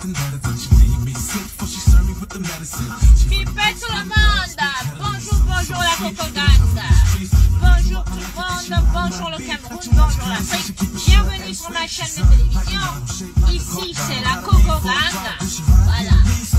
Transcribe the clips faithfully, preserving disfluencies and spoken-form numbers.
Pipette tout le monde. Bonjour, bonjour la propagande. Bonjour tout le monde. Bonjour le Cameroun. Bonjour l'Afrique. Bienvenue sur ma chaîne de télévision. Ici, c'est la Cocogande. Voilà.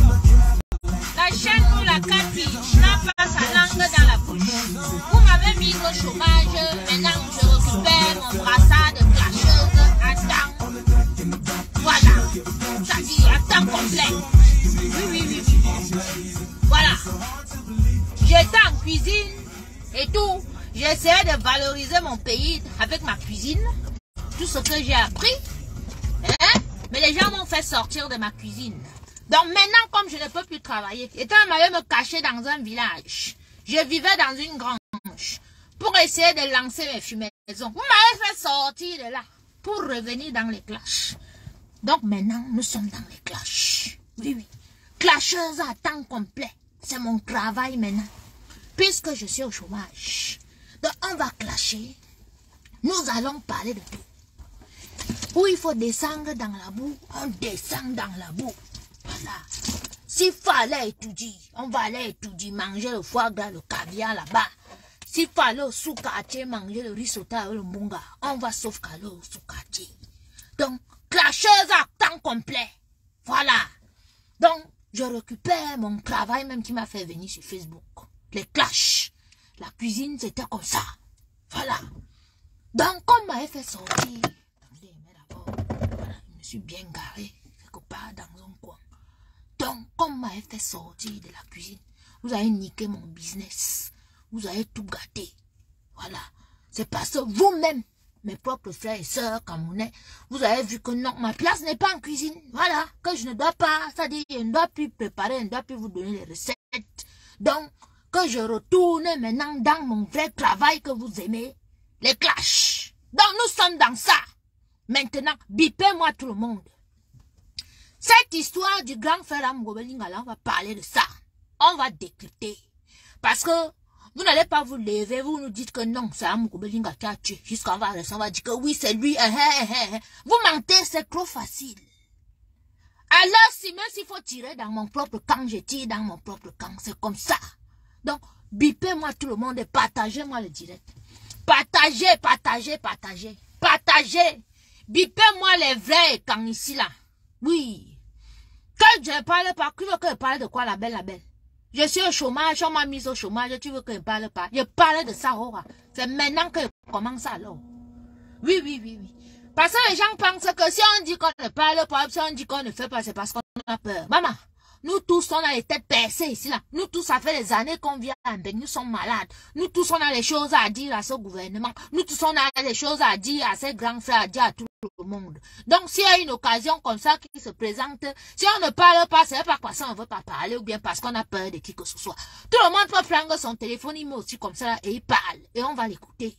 La chaîne où la capiche n'a pas sa langue dans la bouche. Vous m'avez mis au chômage. Maintenant, je récupère mon brassard de clasheuse à temps. Voilà. C'est-à-dire à temps complet. Oui, oui, oui. Voilà. J'étais en cuisine et tout. J'essayais de valoriser mon pays avec ma cuisine. Tout ce que j'ai appris. Hein? Mais les gens m'ont fait sortir de ma cuisine. Donc maintenant, comme je ne peux plus travailler, étant allé me cacher dans un village, je vivais dans une grange pour essayer de lancer mes fumaisons. Vous m'avez fait sortir de là pour revenir dans les clashs. Donc maintenant, nous sommes dans les clashs. Oui, oui. Clasheuse à temps complet. C'est mon travail maintenant. Puisque je suis au chômage. Donc on va clasher. Nous allons parler de tout. Où il faut descendre dans la boue, on descend dans la boue. Voilà. S'il fallait étudier, on va aller étudier, manger le foie gras, le caviar là-bas. S'il fallait au sous-quartier manger le risotto et le munga, on va sauvegarder au sous-quartier. Donc, clasheuse à temps complet. Voilà. Donc, je récupère mon travail même qui m'a fait venir sur Facebook. Les clashs. La cuisine, c'était comme ça. Voilà. Donc, on m'avait fait sortir. Attendez, mais d'abord, voilà, je me suis bien garé quelque part dans un coin. Donc, on m'avait fait sortir de la cuisine. Vous avez niqué mon business. Vous avez tout gâté. Voilà. C'est parce que vous-même, mes propres frères et sœurs camerounais, vous avez vu que non, ma place n'est pas en cuisine. Voilà. Que je ne dois pas, c'est-à-dire, je ne dois plus préparer, je ne dois plus vous donner les recettes. Donc, que je retourne maintenant dans mon vrai travail que vous aimez, les clashs. Donc, nous sommes dans ça. Maintenant, bipez-moi tout le monde. Cette histoire du grand frère Amgobelingala, on va parler de ça. On va décrypter. Parce que vous n'allez pas vous lever, vous nous dites que non, c'est Amgobelingala qui a tué. Jusqu'à on va, on va dire que oui, c'est lui. Eh, eh, eh. Vous mentez, c'est trop facile. Alors, si même s'il faut tirer dans mon propre camp, je tire dans mon propre camp. C'est comme ça. Donc, bipez-moi tout le monde et partagez-moi le direct. Partagez, partagez, partagez. Partagez. Bipez-moi les vrais camps ici, là. Oui. Quand je parle pas, tu veux que je parle de quoi, la belle, la belle? Je suis au chômage, on m'a mis au chômage, tu veux que je parle pas? Je parle de ça, oh. C'est maintenant que je commence alors. Oui, oui, oui, oui. Parce que les gens pensent que si on dit qu'on ne parle pas, si on dit qu'on ne fait pas, c'est parce qu'on a peur. Maman, nous tous, on a les têtes percées ici, là. Nous tous, ça fait des années qu'on vient à Mbeng, nous sommes malades. Nous tous, on a des choses à dire à ce gouvernement. Nous tous, on a des choses à dire à ces grands frères, à dire à tout le monde. Donc, s'il y a une occasion comme ça qui se présente, si on ne parle pas, c'est pas parce qu'on ne veut pas parler ou bien parce qu'on a peur de qui que ce soit. Tout le monde peut prendre son téléphone, il met aussi comme ça, et il parle. Et on va l'écouter.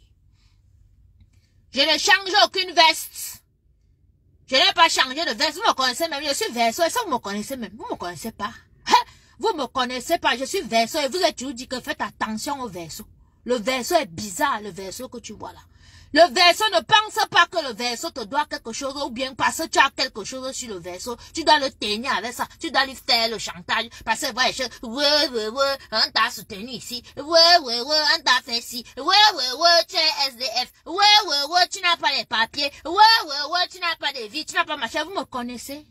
Je ne change aucune veste. Je n'ai pas changé de veste. Vous me connaissez même. Je suis verso. Et ça, vous me connaissez même. Vous me connaissez pas. Hein? Vous me connaissez pas. Je suis verso. Et vous êtes toujours dit que faites attention au verso. Le verso est bizarre, le verso que tu vois là. Le verso ne pense pas que le verso te doit quelque chose ou bien parce que tu as quelque chose sur le verso. Tu dois le tenir avec ça. Tu dois lui faire le chantage. Parce que, ouais, je, ouais, ouais, ouais, on t'a soutenu ici. Ouais, ouais, ouais, on t'a fait ci. Ouais, ouais, ouais, tu es S D F. Ouais, ouais, ouais, tu n'as pas les papiers. Ouais, ouais, ouais, tu n'as pas de vie. Tu n'as pas machin. Vous me connaissez?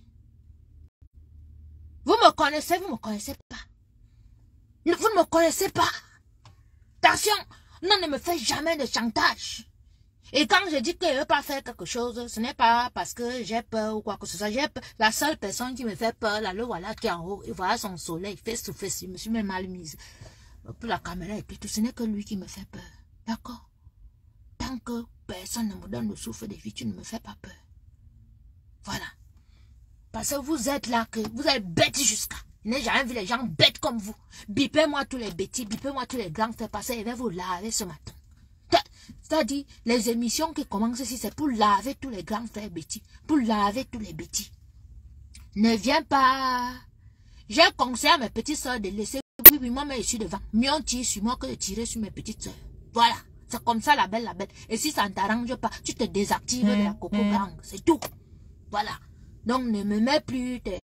Vous me connaissez? Vous me connaissez pas? Vous ne me connaissez pas? Attention, non, ne me faites jamais de chantage. Et quand je dis que je ne veux pas faire quelque chose, ce n'est pas parce que j'ai peur ou quoi que ce soit. J'ai peur. La seule personne qui me fait peur, là, le voilà qui est en haut, et voilà son soleil, face to face, je me suis même mal mise. Pour la caméra et puis tout, ce n'est que lui qui me fait peur. D'accord? Tant que personne ne me donne le souffle de vie, tu ne me fais pas peur. Voilà. Parce que vous êtes là, que vous êtes bêtes jusqu'à. Je n'ai jamais vu les gens bêtes comme vous. Bipez-moi tous les bêtis, bipez-moi tous les grands frères, parce que je vais vous laver ce matin. C'est-à-dire, les émissions qui commencent ici, c'est pour laver tous les grands frères bêtis, pour laver tous les bêtis. Ne viens pas. J'ai conseillé à mes petites soeurs de laisser, oui, oui, moi, mais je suis devant. Mieux on tire sur moi que de tirer sur mes petites soeurs. Voilà. C'est comme ça, la belle, la belle. Et si ça ne t'arrange pas, tu te désactives de la coco gang. C'est tout. Voilà. Donc, ne me mets plus tes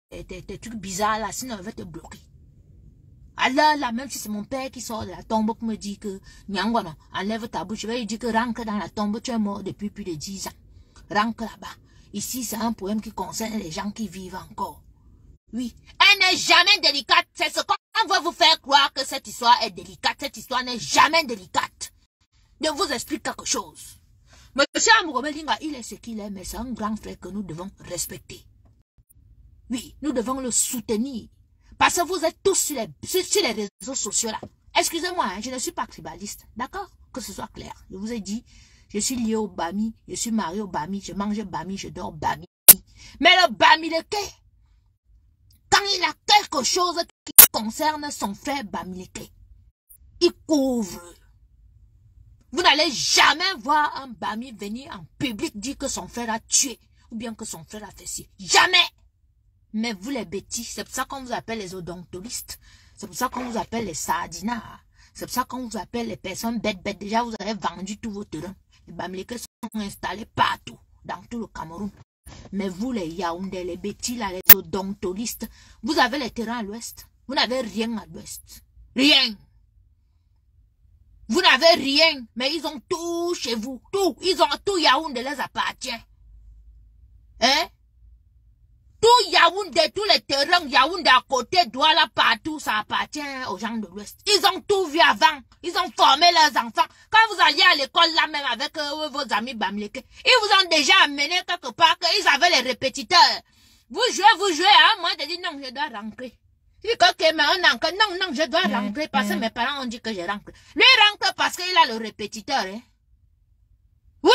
tes, tes trucs bizarres là, sinon elle va te bloquer. Alors là, même si c'est mon père qui sort de la tombe pour me dire que Nyangwana, enlève ta bouche, je vais lui dire que rentre dans la tombe, tu es mort depuis plus de dix ans. Rentre là-bas. Ici, c'est un poème qui concerne les gens qui vivent encore. Oui, elle n'est jamais délicate. C'est ce qu'on va vous faire croire que cette histoire est délicate. Cette histoire n'est jamais délicate. Je vous explique quelque chose. Monsieur Amourou-Belinga, il est ce qu'il est, mais c'est un grand frère que nous devons respecter. Oui, nous devons le soutenir. Parce que vous êtes tous sur les, sur, sur les réseaux sociaux là. Excusez-moi, hein, je ne suis pas tribaliste. D'accord? Que ce soit clair. Je vous ai dit, je suis lié au Bami, je suis marié au Bami, je mange Bami, je dors Bami. Mais le Bami Leke, quand il a quelque chose qui concerne son frère Bami Leke, il couvre. Vous n'allez jamais voir un Bami venir en public dire que son frère a tué ou bien que son frère a fait ci. Jamais! Mais vous les bêtis, c'est pour ça qu'on vous appelle les odontologistes. C'est pour ça qu'on vous appelle les sardinards. C'est pour ça qu'on vous appelle les personnes bêtes bêtes. Déjà, vous avez vendu tous vos terrains. Les Bamileke sont installés partout, dans tout le Cameroun. Mais vous, les Yaoundé, les bêtis, là, les odontologistes, vous avez les terrains à l'ouest. Vous n'avez rien à l'ouest. Rien. Vous n'avez rien, mais ils ont tout chez vous. Tout. Ils ont tout. Yaoundé les appartient. Hein? Tout Yaoundé, tous les terrains Yaoundé à côté, Douala, partout, ça appartient aux gens de l'Ouest. Ils ont tout vu avant. Ils ont formé leurs enfants. Quand vous alliez à l'école là même avec euh, vos amis Bamileke, ils vous ont déjà amené quelque part qu'ils avaient les répétiteurs. Vous jouez, vous jouez, hein? Moi, je dis non, je dois rentrer. Je dis ok, mais on rentre. Non, non, je dois rentrer parce que mes parents ont dit que je rentre. Lui rentre parce qu'il a le répétiteur, hein? Oui!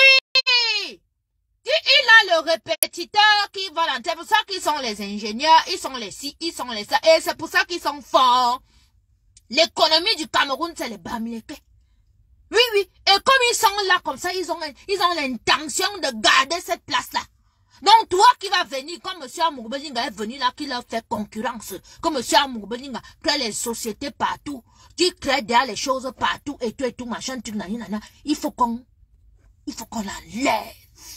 Il a le répétiteur qui va l'entrer. C'est pour ça qu'ils sont les ingénieurs, ils sont les ci, ils sont les ça. Et c'est pour ça qu'ils sont forts. L'économie du Cameroun, c'est les Bamileke. Oui, oui. Et comme ils sont là comme ça, ils ont ils ont l'intention de garder cette place-là. Donc toi qui vas venir, comme M. Amourou-Belinga est venu là, qui leur fait concurrence, comme M. Amourou-Belinga crée les sociétés partout, qui crée derrière les choses partout, et tout et tout, machin, tout, nanana, il faut qu'on il faut qu'on l'enlève.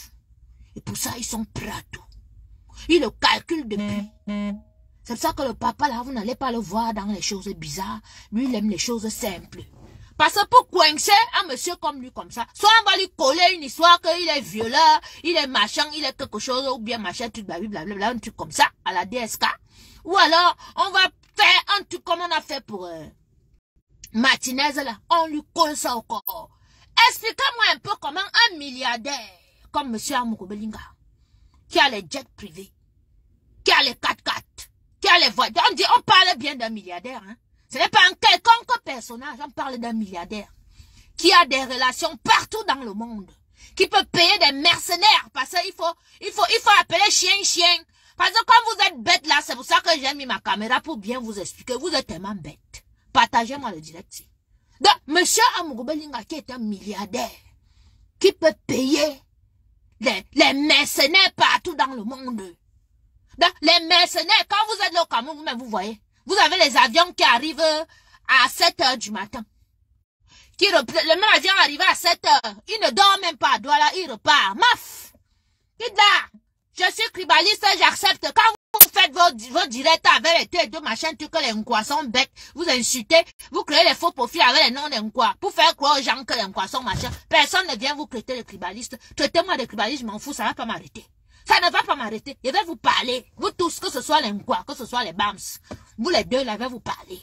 Et pour ça, ils sont prêts à tout. Ils le calculent depuis. C'est pour ça que le papa, là, vous n'allez pas le voir dans les choses bizarres. Lui, il aime les choses simples. Parce que pour coincer un monsieur comme lui, comme ça, soit on va lui coller une histoire qu'il est violeur, il est machin, il est quelque chose, ou bien machin, tout blablabla, un truc comme ça, à la D S K. Ou alors, on va faire un truc comme on a fait pour euh, Martinez, là. On lui colle ça au corps. Expliquez-moi un peu comment un milliardaire comme M. Amourou-Belinga, qui a les jets privés, qui a les quatre quatre, qui a les voitures. On dit, on parle bien d'un milliardaire, hein. Ce n'est pas un quelconque personnage, on parle d'un milliardaire, qui a des relations partout dans le monde, qui peut payer des mercenaires, parce qu'il faut, il faut, il faut appeler chien, chien. Parce que quand vous êtes bête là, c'est pour ça que j'ai mis ma caméra pour bien vous expliquer, vous êtes tellement bête. Partagez-moi le direct. Donc, M. Amourou-Belinga, qui est un milliardaire, qui peut payer Les, les mercenaires partout dans le monde. Donc, les mercenaires, quand vous êtes là au Cameroun, vous-même, vous voyez, vous avez les avions qui arrivent à sept heures du matin. Qui le même avion arrive à sept heures. Il ne dort même pas à Douala, il repart. Maf! Il dit, je suis tribaliste, j'accepte. Quand vous faites vos, vos directs avec les têtes de machin, tout que les Nkwa sont bêtes, vous insultez, vous créez les faux profils avec les noms des Nkwa, pour faire croire aux gens que les Nkwa sont machin. Personne ne vient vous traiter de tribaliste. Traitez-moi de tribaliste, je m'en fous, ça ne va pas m'arrêter. Ça ne va pas m'arrêter. Je vais vous parler. Vous tous, que ce soit les Nkwa, que ce soit les Bams, vous les deux, là, je vais vous parler.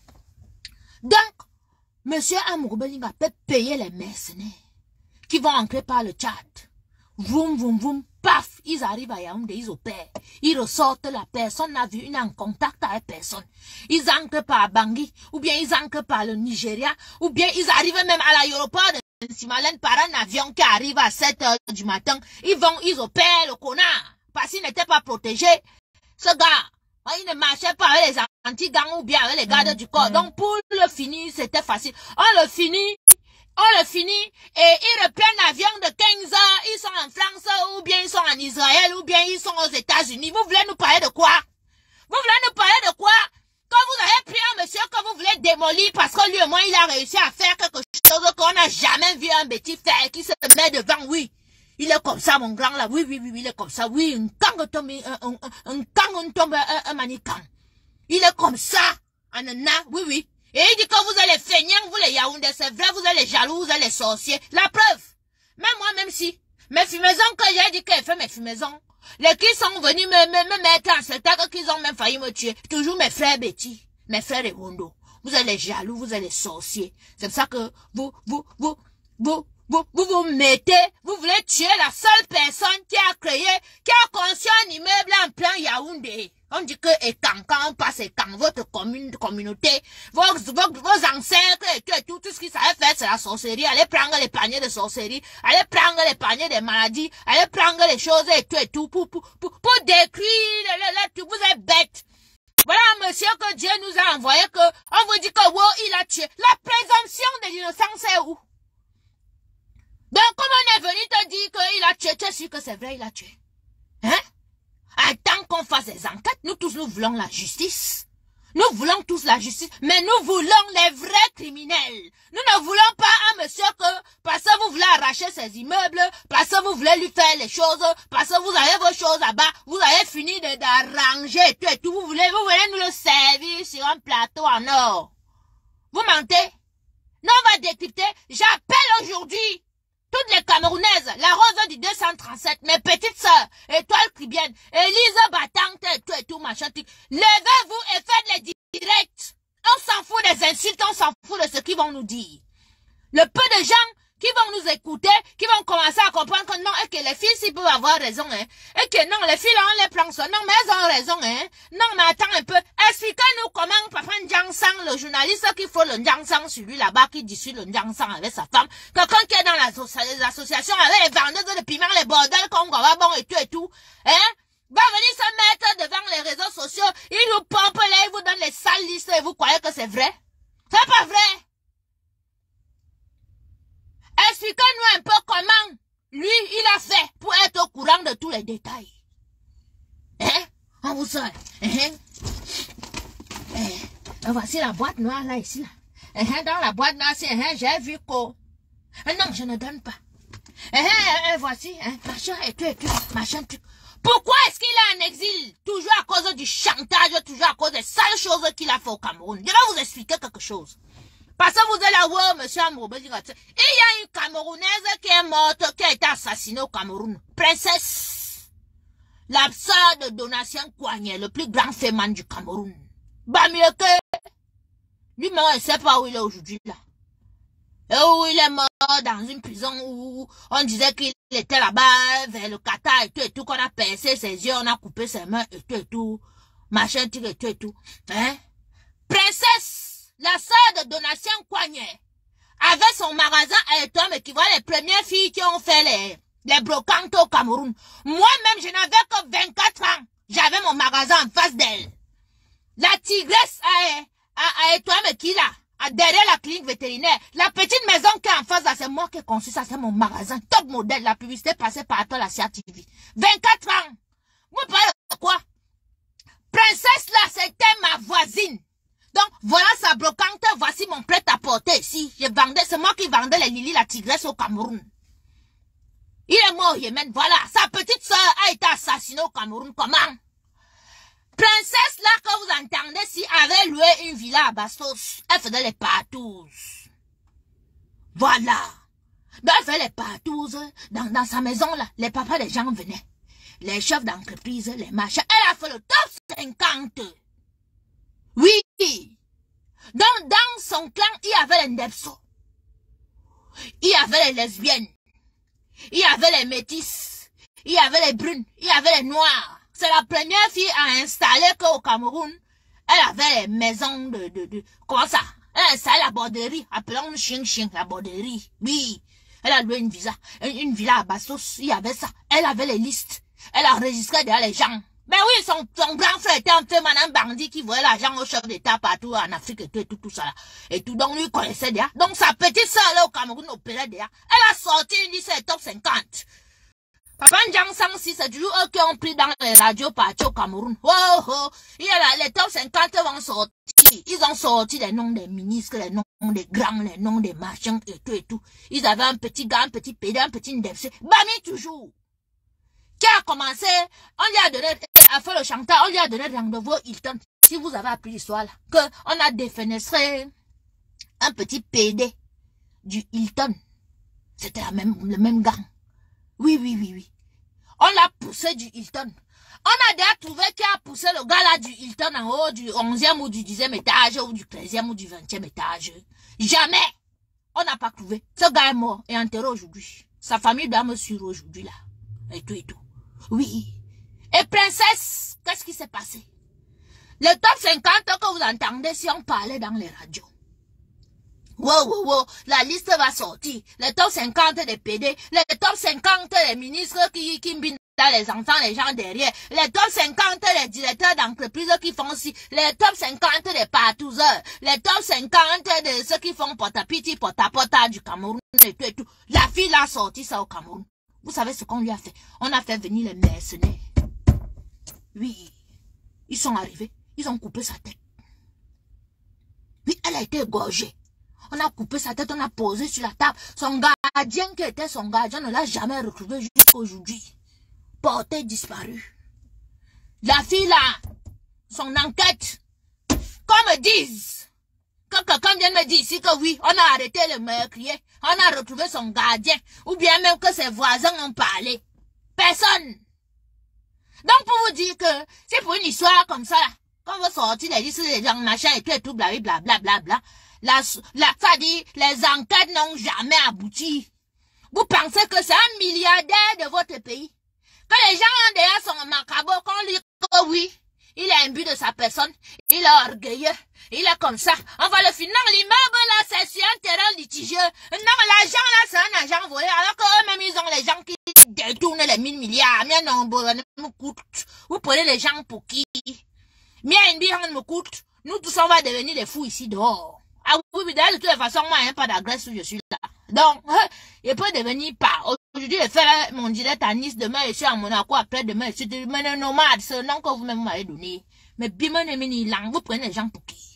Donc, Monsieur Amourou-Belinga peut payer les mercenaires qui vont entrer par le Tchad. Vroom, vroom, vroom, paf, ils arrivent à Yaoundé, ils opèrent. Ils ressortent, la personne n'a vu, il n'est en contact avec personne. Ils entrent par Bangui, ou bien ils entrent par le Nigeria, ou bien ils arrivent même à l'aéroport de Simalène par un avion qui arrive à sept heures du matin. Ils vont, ils opèrent le connard, parce qu'il n'était pas protégé. Ce gars, il ne marchait pas avec les anti-gangs ou bien avec les gardes du corps. Donc pour le finir, c'était facile. On le finit. On le finit et ils reprennent l'avion de quinze heures, ils sont en France ou bien ils sont en Israël ou bien ils sont aux États-Unis. Vous voulez nous parler de quoi? Vous voulez nous parler de quoi? Quand vous avez pris un monsieur que vous voulez démolir parce que lui au moins il a réussi à faire quelque chose qu'on n'a jamais vu un bêtis faire, qui se met devant, oui. Il est comme ça, mon grand, là. Oui, oui, oui, il est comme ça. Oui, un gang tombe, un, un, un gang tombe, un, un manican. Il est comme ça. Anana, oui, oui. Et il dit que vous allez feignants, vous les Yaoundé, c'est vrai, vous allez jaloux, vous allez sorciers. La preuve. Même moi, même si. Mes fumaisons, que j'ai dit qu'elle fait mes fumaisons. Les qui sont venus me, me, me mettre en spectacle, qu'ils ont même failli me tuer. Toujours mes frères Betty, mes frères Ewondo. Vous allez jaloux, vous allez sorciers. C'est pour ça que vous, vous, vous, vous, vous, vous vous mettez, vous voulez tuer la seule personne qui a créé, qui a conçu un immeuble en plein Yaoundé. On dit que Ekan, quand on passe Ekan, votre commune, communauté, vos, vos, vos ancêtres et tout, et tout, tout ce qu'ils savaient faire, c'est la sorcellerie. Allez prendre les paniers de sorcellerie, allez prendre les paniers des maladies, allez prendre les choses et tout, et tout, pour, pour, pour, pour décrire le, le, le, vous êtes bêtes. Voilà, monsieur, que Dieu nous a envoyé, que, on vous dit que, wow, il a tué. La présomption de l'innocence est où? Donc, comme on est venu te dire qu'il a tué, tu es sûr que c'est vrai, il a tué. Hein? Attends qu'on fasse des enquêtes, nous tous, nous voulons la justice. Nous voulons tous la justice, mais nous voulons les vrais criminels. Nous ne voulons pas un monsieur que, parce que vous voulez arracher ses immeubles, parce que vous voulez lui faire les choses, parce que vous avez vos choses là-bas, vous avez fini d'arranger tout et tout, vous voulez, vous voulez nous le servir sur un plateau en or. Vous mentez? Non, on va décrypter. J'appelle aujourd'hui toutes les Camerounaises, la Rose du deux cent trente-sept, mes petites sœurs, Étoile Cribienne, Élise Battante, et tout et tout, machin, tout. Levez-vous et faites les directs. On s'en fout des insultes, on s'en fout de ce qu'ils vont nous dire. Le peu de gens qui vont nous écouter, qui vont commencer à comprendre que non, et que les filles, s'ils peuvent avoir raison, hein, et que non, les filles, là, on les prend ça, non, mais elles ont raison, hein, non, mais attends un peu, expliquez-nous comment Papa Ndiangsang, le journaliste qui faut le Ndiangsang sur lui là-bas, qui discute le Ndiangsang avec sa femme, quelqu'un qui est dans les associations avec les vendeuses de piments, les bordels, qu'on va bon et tout et tout, hein, va venir se mettre devant les réseaux sociaux, il nous pompe là, il vous donne les sales listes et vous croyez que c'est vrai? C'est pas vrai! Expliquez-nous un peu comment lui, il a fait pour être au courant de tous les détails. Hein? On vous sort. Hein? Eh, voici la boîte noire là, ici. Là. Hein? Dans la boîte noire, c'est, hein, j'ai vu quoi. Non, je ne donne pas. Hein? Voici, hein, machin et tout et tout, machin tout. Pourquoi est-ce qu'il est en exil? Toujours à cause du chantage, toujours à cause des sales choses qu'il a fait au Cameroun. Je vais vous expliquer quelque chose. Parce que vous êtes là, wow, monsieur Amrobe, il y a une Camerounaise qui est morte, qui a été assassinée au Cameroun. Princesse. La sœur de Donatien Kouagné, le plus grand féman du Cameroun. Bah, mieux que, lui-même, il ne sait pas où il est aujourd'hui, là. Et où il est mort dans une prison où on disait qu'il était là-bas, vers le Qatar et tout et tout, qu'on a percé ses yeux, on a coupé ses mains et tout et tout. Machin, tout et tout et tout. Hein? Princesse. La sœur de Donatien Kouagné avait son magasin à Etom et qui voit les premières filles qui ont fait les, les brocantes au Cameroun. Moi-même, je n'avais que vingt-quatre ans. J'avais mon magasin en face d'elle. La tigresse à, à, à Etom et qui là, derrière la clinique vétérinaire. La petite maison qui est en face là, c'est moi qui ai conçu ça, c'est mon magasin. Top modèle, la publicité passée par la C A T V. vingt-quatre ans. Vous parlez de quoi? Princesse là, c'était ma voisine. Donc, voilà sa brocante, voici mon prêt-à-porter ici. Je vendais, c'est moi qui vendais les Lili, la tigresse au Cameroun. Il est mort au Yémen, voilà. Sa petite sœur a été assassinée au Cameroun, comment? Princesse, là, que vous entendez, si avait loué une villa à Bastos, elle faisait les partous. Voilà. Donc, elle faisait les partous dans, dans sa maison, là. Les papas des gens venaient. Les chefs d'entreprise, les machins. Elle a fait le top cinquante. Oui. Donc, dans son clan, il y avait les Ndepso. Il y avait les lesbiennes. Il y avait les métisses. Il y avait les brunes. Il y avait les noirs. C'est la première fille à installer qu'au Cameroun, elle avait les maisons de, de, de, comment ça? Elle a installé la borderie. Appelons chien chien, la borderie. Oui. Elle a loué une visa, une, une villa à Bastos. Il y avait ça. Elle avait les listes. Elle a enregistré derrière les gens. Ben oui, son, son grand frère était un peu un bandit qui voyait l'argent au chef d'État partout en Afrique et tout, et tout, tout ça là. Et tout, donc lui connaissait déjà. Donc sa petite soeur là au Cameroun opérait déjà. Elle a sorti une liste top cinquante. Papa Njang Sang, si c'est toujours eux qui ont pris dans les radios partout au Cameroun. Oh, oh, il y a là, les top cinquante vont sortir. Ils ont sorti les noms des ministres, les noms des grands, les noms des machins et tout et tout. Ils avaient un petit gars, un petit pédé, un petit ndefsé. Bami toujours. Qui a commencé, on lui a donné, à faire le chanteur, on lui a donné rendez-vous au Hilton. Si vous avez appris l'histoire là, que on a défenestré un petit pédé du Hilton. C'était la même, le même gang. Oui, oui, oui, oui. On l'a poussé du Hilton. On a déjà trouvé qui a poussé le gars là du Hilton en haut du onzième ou du dixième étage ou du treizième ou du vingtième étage. Jamais. On n'a pas trouvé. Ce gars est mort et enterré aujourd'hui. Sa famille doit me suivre aujourd'hui là. Et tout et tout. Oui. Et princesse, qu'est-ce qui s'est passé? Le top cinquante que vous entendez si on parlait dans les radios. Wow, wow, wow, la liste va sortir. Les top cinquante des P D, les top cinquante des ministres qui, qui mbinent dans les enfants, les gens derrière, les top cinquante des directeurs d'entreprise qui font ci, les top cinquante des partouzeurs, les top cinquante de ceux qui font potapiti, potapota du Cameroun et tout et tout. La fille a sorti ça au Cameroun. Vous savez ce qu'on lui a fait? On a fait venir les mercenaires. Oui, ils sont arrivés, ils ont coupé sa tête. Oui, elle a été égorgée. On a coupé sa tête, on a posé sur la table. Son gardien qui était son gardien ne l'a jamais retrouvé jusqu'à aujourd'hui. Porté disparu. La fille là, son enquête, qu'on me dise, que quelqu'un vienne me dire ici que oui, on a arrêté le meurtrier, on a retrouvé son gardien, ou bien même que ses voisins ont parlé. Personne. Donc pour vous dire que c'est pour une histoire comme ça là, quand vous sortez les listes des gens, machin et tout et tout, blablabla, blablabla, bla, la, la, ça dit, les enquêtes n'ont jamais abouti. Vous pensez que c'est un milliardaire de votre pays? Que les gens en derrière sont macabres, qu'on lui dit que oui, il est imbu de sa personne, il est orgueilleux, il est comme ça. On va le finir. Non, l'immeuble là, c'est sur un terrain litigieux. Non, l'argent là, c'est un agent volé, alors qu'eux-mêmes, ils ont les gens qui détournent les mille milliards. Bien nombreux, me coûte. Vous prenez les gens pour qui? Bien, une bière me coûte. Nous tous, on va devenir des fous ici dehors. Ah oui, mais de toute façon, moi, il n'y a pas d'agresse où je suis là. Donc, il peut devenir pas. Aujourd'hui, je fais mon direct à Nice, demain, je suis à Monaco, après demain, je suis un nomade, c'est le nom que vous-même m'avez donné. Mais bimon et mini lang, vous prenez les gens pour qui?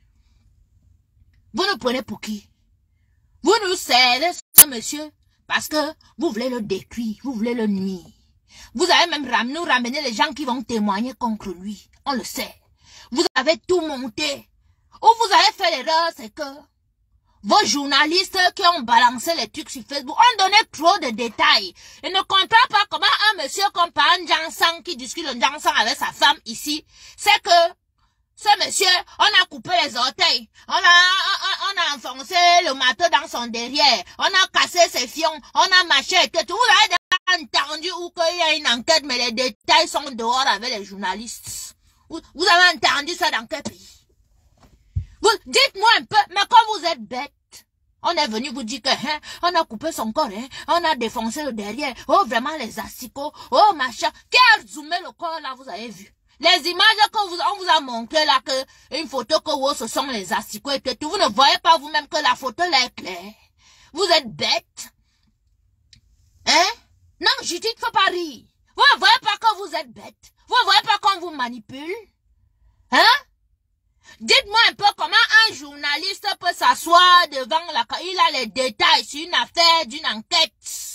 Vous nous prenez pour qui? Vous nous cédez ce monsieur parce que vous voulez le détruire, vous voulez le nuire. Vous avez même ram nous ramener les gens qui vont témoigner contre lui. On le sait. Vous avez tout monté. Où vous avez fait l'erreur, c'est que vos journalistes qui ont balancé les trucs sur Facebook ont donné trop de détails. Ils ne comprennent pas comment un monsieur comme par un Njang Sang qui discute le Njang Sang avec sa femme ici, c'est que ce monsieur, on a coupé les orteils, on a, on, on a enfoncé le marteau dans son derrière, on a cassé ses fions, on a mâché et tout. Vous avez entendu où qu'il y a une enquête, mais les détails sont dehors avec les journalistes. Vous, vous avez entendu ça dans quel pays? Vous, dites-moi un peu, mais quand vous êtes bête, on est venu vous dire que, hein, on a coupé son corps, hein, on a défoncé le derrière, oh, vraiment les asticots, oh, machin. Qui a zoomé le corps là, vous avez vu? Les images que vous, on vous a montré là, que, une photo que oh, ce sont les asticots et tout, vous ne voyez pas vous-même que la photo là est claire. Vous êtes bête. Hein? Non, Judith, faut pas rire. Vous ne voyez pas que vous êtes bête. Vous ne voyez pas qu'on vous manipule. Hein? Dites-moi un peu comment un journaliste peut s'asseoir devant la... Il a les détails sur une affaire d'une enquête.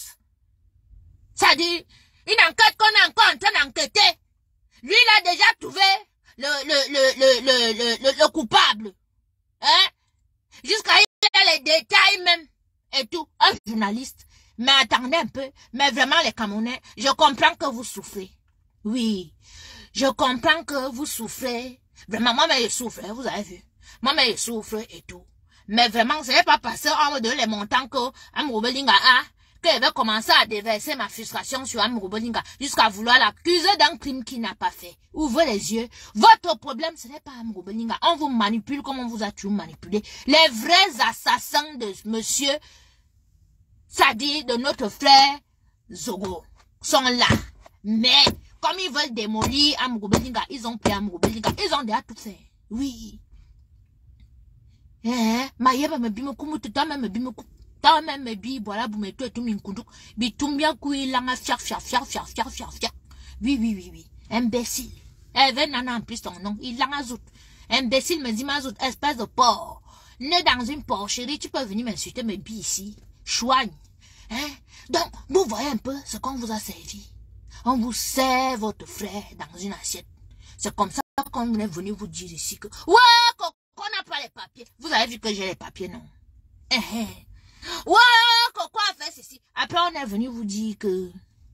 Ça dit, une enquête qu'on est encore en train d'enquêter. Lui, il a déjà trouvé le, le, le, le, le, le, le, le coupable. Hein? Jusqu'à il a les détails même. Et tout. Un journaliste. Mais attendez un peu. Mais vraiment, les Camerounais, je comprends que vous souffrez. Oui. Je comprends que vous souffrez. Vraiment, moi, mais je souffre, vous avez vu. Moi, mais je souffre et tout. Mais vraiment, ce n'est pas passé en de les montants que Amroubelinga a, que je vais commencer à déverser ma frustration sur Amroubelinga jusqu'à vouloir l'accuser d'un crime qu'il n'a pas fait. Ouvrez les yeux. Votre problème, ce n'est pas Amroubelinga. On vous manipule comme on vous a toujours manipulé. Les vrais assassins de monsieur, c'est-à-dire de notre frère Zogo, sont là. Mais... comme ils veulent démolir Amroubelinga, ils ont pris Amroubelinga, ils ont déjà tout fait. Oui. Eh, Maïeba me bime kumu, toi même me bime kumu. Quand même, bi, voilà, vous mettez tout minkoudou. Bi, tout bien, couille, langa, fiar, fiar, fiar, fiar, fiar, fiar, fiar. Oui, oui, oui, oui. Imbécile. Eh, ven, nana, en plus, ton nom. Il langa zout. Imbécile, me dit, ma zout, espèce de porc. Né dans une porcherie, tu peux venir m'insulter, mais bi, ici. Chouagne. Hein? Donc, vous voyez un peu ce qu'on vous a servi. On vous sert votre frère dans une assiette. C'est comme ça qu'on est venu vous dire ici que, ouais, qu'on n'a pas les papiers. Vous avez vu que j'ai les papiers, non? Eh, eh. Ouais, Coco a fait ceci. Après, on est venu vous dire que,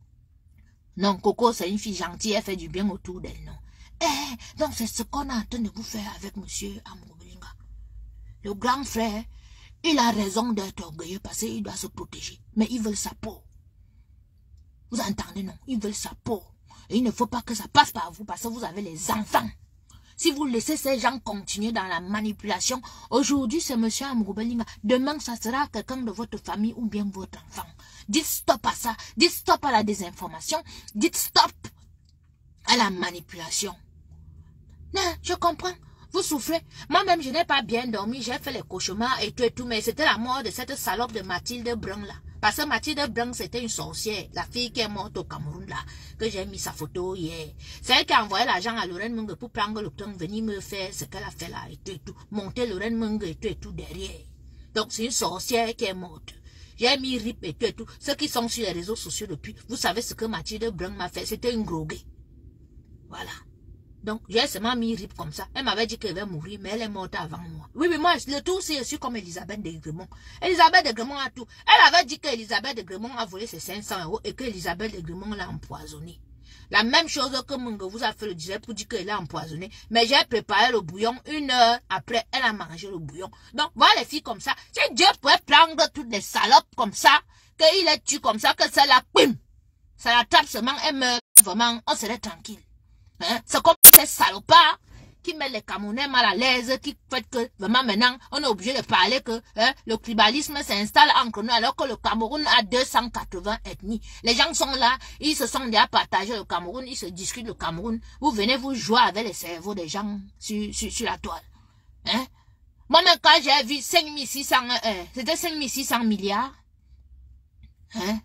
non, Coco, c'est une fille gentille, elle fait du bien autour d'elle, non? Eh, donc c'est ce qu'on est en train de vous faire avec monsieur Amour Belinga. Le grand frère, il a raison d'être orgueilleux parce qu'il doit se protéger. Mais ils veulent sa peau. Vous entendez, non? Ils veulent sa peau. Et il ne faut pas que ça passe par vous parce que vous avez les enfants. Si vous laissez ces gens continuer dans la manipulation, aujourd'hui c'est monsieur Amour Belinga, demain ça sera quelqu'un de votre famille ou bien votre enfant. Dites stop à ça, dites stop à la désinformation, dites stop à la manipulation. Non, je comprends. Vous souffrez. Moi-même, je n'ai pas bien dormi. J'ai fait les cauchemars et tout et tout. Mais c'était la mort de cette salope de Mathilde Brun là. Parce que Mathilde Brun, c'était une sorcière. La fille qui est morte au Cameroun là. Que j'ai mis sa photo hier. C'est elle qui a envoyé l'argent à Lorraine Mungue pour prendre le temps, venir me faire ce qu'elle a fait là et tout et tout. Monter Lorraine Mungue et tout et tout derrière. Donc c'est une sorcière qui est morte. J'ai mis rip et tout et tout. Ceux qui sont sur les réseaux sociaux depuis, vous savez ce que Mathilde Brun m'a fait. C'était une groguée. Voilà. Donc, j'ai seulement mis rip comme ça. Elle m'avait dit qu'elle va mourir, mais elle est morte avant moi. Oui, mais moi, le tout, c'est aussi comme Elisabeth de Gremont. Elisabeth de Gremont a tout. Elle avait dit qu'Elisabeth de Gremont a volé ses cinq cents euros et qu'Elisabeth de Gremont l'a empoisonné. La même chose que Mungue vous a fait le direct pour dire qu'elle a empoisonné. Mais j'ai préparé le bouillon une heure après, elle a mangé le bouillon. Donc, voilà les filles comme ça. Si Dieu pouvait prendre toutes les salopes comme ça, qu'il les tue comme ça, que ça la pim, ça la tape seulement, elle meurt vraiment, on serait tranquille. Hein? C'est comme ces salopards qui mettent les Camerounais mal à l'aise, qui fait que vraiment maintenant on est obligé de parler que hein, le tribalisme s'installe entre nous alors que le Cameroun a deux cent quatre-vingts ethnies. Les gens sont là, ils se sont déjà partagés le Cameroun, ils se discutent le Cameroun. Vous venez vous jouer avec les cerveaux des gens sur, sur, sur la toile. Hein? Moi-même quand j'ai vu cinq mille six cents, euh, c'était cinq mille six cents milliards. Hein?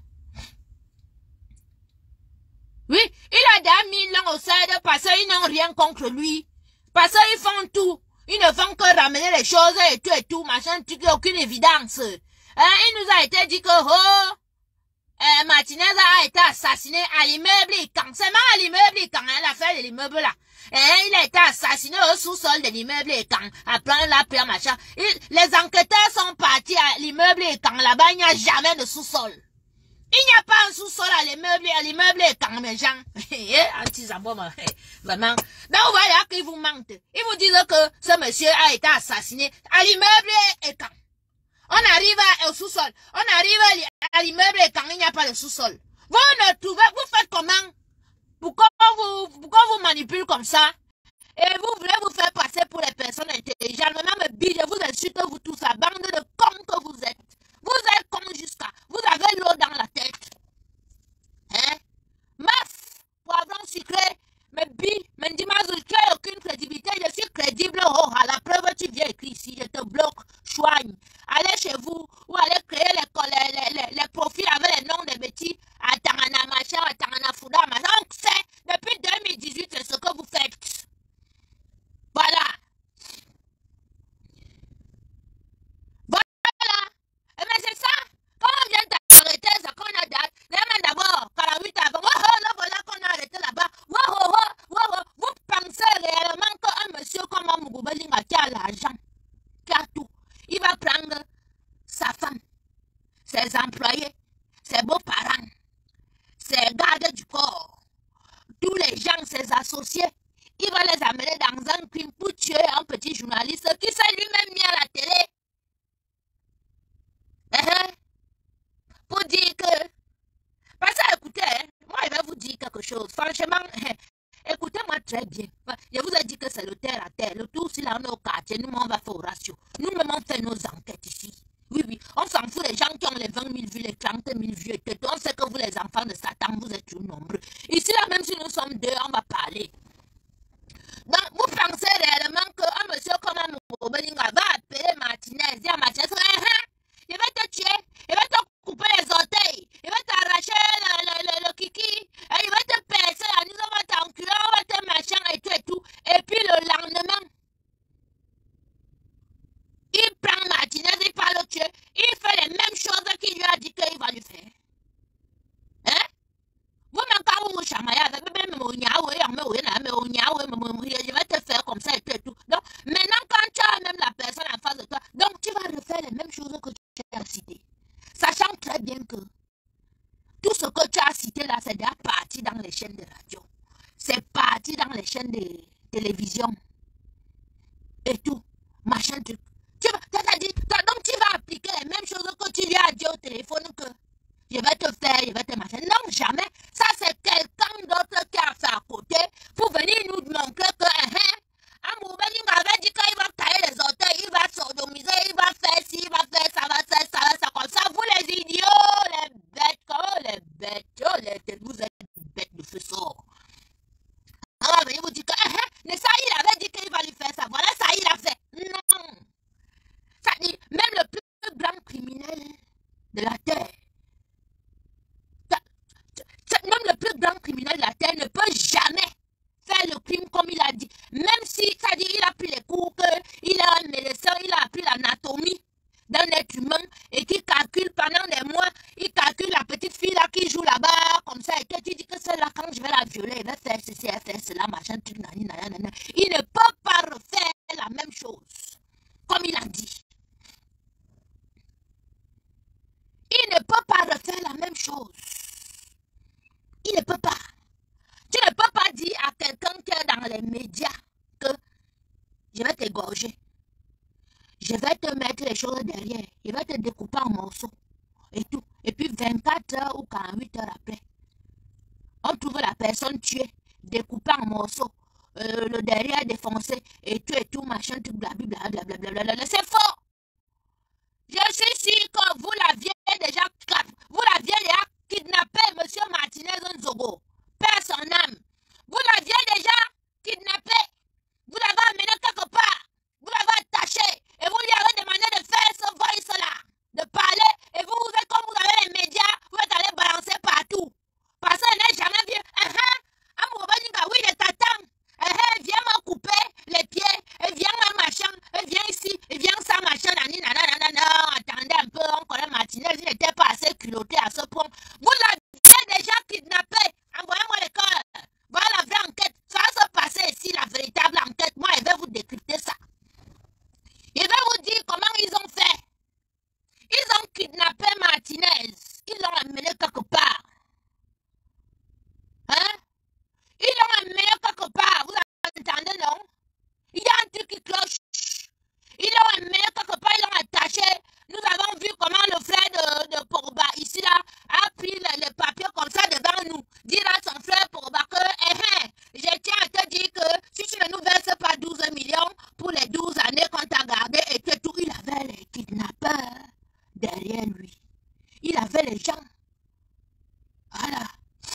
Oui, il a déjà mis l'an au C E D parce qu'ils n'ont rien contre lui. Parce qu'ils font tout. Ils ne font que ramener les choses et tout et tout, machin, tu n'as aucune évidence. Hein, il nous a été dit que, oh, euh, Martinez a été assassiné à l'immeuble Ican. C'est mal à l'immeuble Ican, hein, l'affaire de l'immeuble là. Hein, il a été assassiné au sous-sol de l'immeuble Ican. Après, la paix, machin. Il, les enquêteurs sont partis à l'immeuble Ican. Là-bas, il n'y a jamais de sous-sol. Il n'y a pas un sous-sol à l'immeuble, à l'immeuble quand mes gens. Vraiment. Donc, vous voyez qu'ils vous mentent. Ils vous disent que ce monsieur a été assassiné à l'immeuble et quand. On arrive au sous-sol. On arrive à l'immeuble et quand il n'y a pas de sous-sol. Vous ne trouvez, vous faites comment? Pourquoi vous, pourquoi vous manipulez comme ça? Et vous voulez vous faire passer pour les personnes intelligentes. Maintenant, me bide, vous insulte vous tous, la bande de cons que vous êtes. Vous êtes cons jusqu'à, vous avez l'eau dans la tête. Hein? Meuf, poivron sucré, me bide, me dis, tu n'as aucune crédibilité, je suis crédible. Oh, à la preuve, tu viens écrire ici, je te bloque, choigne. Allez chez vous, ou allez créer les, les, les, les profils avec les noms des bêtises. À Tangana machin, à Tangana Fouda, machin. On sait, depuis deux mille dix-huit, c'est ce que vous faites. Voilà. Voilà. Et bien c'est ça. Quand on vient d'arrêter ça, qu'on a date, les mains d'abord, quarante-huit avant, wow, là voilà qu'on a arrêté là-bas. Wow, wow, wow, wow. Vous pensez réellement qu'un monsieur comme Amour Belinga qui a l'argent, qui a tout, il va prendre sa femme, ses employés, ses beaux-parents, ses gardes du corps, tous les gens, ses associés, il va les amener dans un crime pour tuer un petit journaliste qui s'est lui-même mis à la télé. Uh-huh. Pour dire que... Parce que, écoutez, hein, moi, je vais vous dire quelque chose. Franchement, hein, écoutez-moi très bien. Je vous ai dit que c'est le terre à terre. Le tout, si là, on est au quartier, nous, on va faire au ratio. Nous-mêmes, on fait nos enquêtes ici. Oui, oui, on s'en fout des gens qui ont les vingt mille vues, les trente mille vues et tout. On sait que vous, les enfants de Satan, vous êtes tout nombreux. Ici, là, même si nous sommes deux, on va parler. Donc, vous pensez réellement qu'un monsieur comme Amour Belinga va appeler Martinez, dire à Martinez, je vais te tuer, ouais, je vais te faire comme ça et tout, et tout. Donc, maintenant, quand tu as même la personne en face de toi, donc tu vas refaire les mêmes choses que tu as citées. Sachant très bien que tout ce que tu as cité là, c'est déjà parti dans les chaînes de radio. C'est parti dans les chaînes de télévision. Et tout. Machin truc. Tu vas, dit, donc tu vas appliquer les mêmes choses que tu lui as dit au téléphone que je vais te faire, je vais te machin. Non, jamais. Ça, c'est quelqu'un d'autre qui a fait à côté pour venir nous montrer que, hein, Amoubeling avait dit qu'il va tailler les orteils, il va sodomiser, il va faire ci, il va faire ça, va faire ça, va ça, comme ça. Vous les idiots, les bêtes, oh les bêtes, oh les vous êtes bêtes de feu sort. On va venir vous dire que, hein, mais ça, il avait dit qu'il va lui faire ça. Voilà, ça, il a fait. Non. Ça dit, même le plus grand criminel de la terre, même le plus grand criminel de la terre ne peut jamais faire le crime comme il a dit. Même si, ça dit, il a pris les cours, il a un médecin, il a appris l'anatomie d'un être humain et qui calcule pendant des mois, il calcule la petite fille là qui joue là-bas, comme ça, et que tu dis que celle-là, quand je vais la violer, elle va faire ceci, elle va faire cela, machin, truc, nani, nani, nani. Il ne peut pas refaire la même chose, comme il a dit. Il ne peut pas refaire la même chose. Il ne peut pas. Tu ne peux pas dire à quelqu'un qui est dans les médias que je vais t'égorger. Je vais te mettre les choses derrière. Je vais te découper en morceaux. Et tout. Et puis vingt-quatre heures ou quarante-huit heures après, on trouve la personne tuée, découpée en morceaux, euh, le derrière défoncé, et tout et tout, machin, tout blablabla, blablabla. C'est faux. Je suis sûr que vous l'aviez déjà, vous l'aviez déjà kidnappé, monsieur Martinez Nzogo. Père son âme. Vous l'aviez déjà kidnappé. Vous l'avez amené quelque part. Vous l'avez attaché. Et vous lui avez demandé de faire ce voice-là. De parler. Et vous, vous êtes comme vous avez les médias. Vous êtes allé balancer partout. Parce qu'elle n'est jamais vu. Uh -huh. Oui, je t'attends. Uh -huh. Viens me couper les pieds. Et viens me machin. Et viens ici. Et viens ça machin. Nani, nana, nana. Attendez un peu. On connaît Martinez. Il n'était pas assez culotté à ce point. Vous l'aviez déjà kidnappé. Envoyez-moi les corps. Voilà la vraie enquête. Ça va se passer ici, la véritable enquête. Moi, je vais vous décrypter ça. Je vais vous dire comment ils ont fait. Ils ont kidnappé Martinez. Ils l'ont amené quelque part. Hein? Ils l'ont amené quelque part. Vous entendez, non? Il y a un truc qui cloche. Ils l'ont amené quelque part. Ils l'ont attaché. Nous avons vu comment le frère de, de Pogba, ici, là, a pris les, les papiers comme ça devant nous. Dire à son frère Pogba que, eh, eh, je tiens à te dire que si tu ne nous verses pas douze millions pour les douze années qu'on t'a gardé et que tout, il avait les kidnappeurs derrière lui. Il avait les gens. Voilà.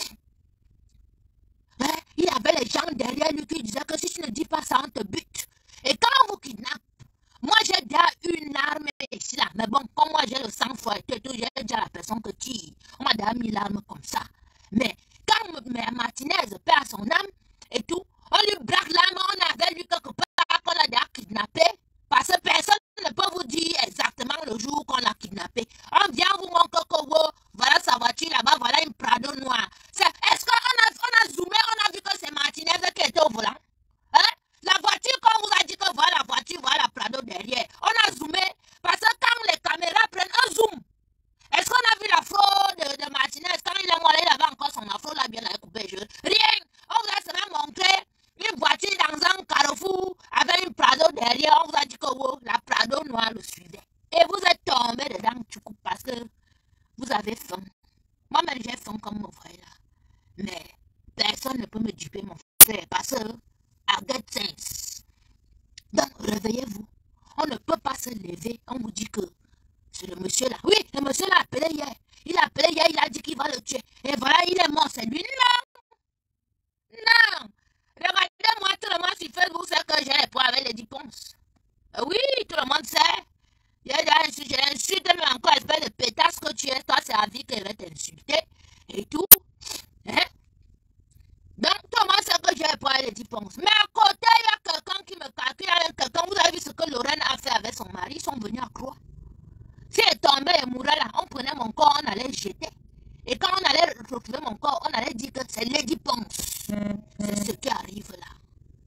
Hein? Il avait les gens derrière lui qui disaient que si tu ne dis pas ça, on te bute. Et quand on vous kidnappe, moi j'ai déjà une arme ici là, mais bon, comme moi j'ai le sang froid et tout, j'ai déjà la personne que tire. On m'a déjà mis l'arme comme ça. Mais quand Martinez perd son âme et tout, on lui braque l'arme, on avait lui quelque part qu'on l'a déjà kidnappé, parce que personne ne peut vous dire exactement le jour qu'on l'a kidnappé. On vient vous montrer que oh, voilà sa voiture là-bas, voilà une Prado noire. Est-ce qu'on a, on a zoomé, on a vu que c'est Martinez qui était au volant? Hein? La voiture, quand on vous a dit que voilà la voiture, voilà la Prado derrière, on a zoomé parce que quand les caméras prennent un zoom, est-ce qu'on a vu la fraude de, de Martinez quand il est mort, il avait encore son afro là bien coupé? Rien. On vous a seulement montré une voiture dans un carrefour avec une Prado derrière. On vous a dit que oh, la Prado noire le suivait. Et vous êtes tombé dedans tu coupes parce que vous avez faim. Moi-même j'ai faim comme mon frère là. Mais personne ne peut me duper mon frère parce que I get sense. Donc réveillez-vous. On ne peut pas se lever. On vous dit que c'est le monsieur là. Oui, le monsieur l'a appelé hier. Il a appelé hier, il a dit qu'il va le tuer. Et voilà, il est mort, c'est lui. Non! Non! Regardez-moi, tout le monde sur Facebook sait que j'ai les poids avec les dix ponces. Oui, tout le monde sait. J'ai insulté, mais encore, espèce de pétasse que tu es. Toi, c'est la vie qui va t'insulter. Et tout. Hein? Donc, tout le monde sait que j'ai les poids avec les dix ponces. Mais à côté, il y a quelqu'un qui me calcule avec quelqu'un. Vous avez vu ce que Lorraine a fait avec son mari? Ils sont venus à Croix. Si elle tombait et mourait là, on prenait mon corps, on allait le jeter. Et quand on allait retrouver mon corps, on allait dire que c'est Lady Ponce. C'est ce qui arrive là.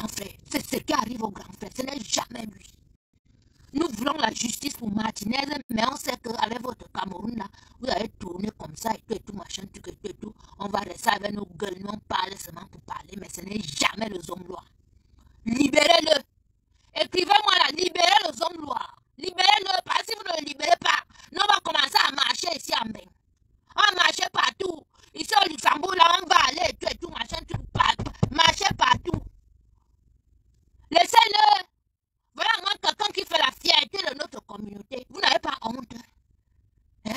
grand frère. C'est ce qui arrive au grand frère. Ce n'est jamais lui. Nous voulons la justice pour Martinez, mais on sait qu'avec votre Cameroun, là, vous allez tourner comme ça et tout, et tout, machin, tout, et tout, et tout. On va rester avec nos gueules, nous on parle seulement pour parler, mais ce n'est jamais le homme-loi. Libérez-le. Écrivez-moi là, libérez le homme-loi. Libérez-le, parce que si vous ne le libérez pas, nous on va commencer à marcher ici en Beng. On va marcher partout. Ici au Luxembourg, là, on va aller et tout, et tout, machin, tout, partout. Marcher partout. Laissez-le. Voilà moi quelqu'un qui fait la fierté de notre communauté. Vous n'avez pas honte. Hein?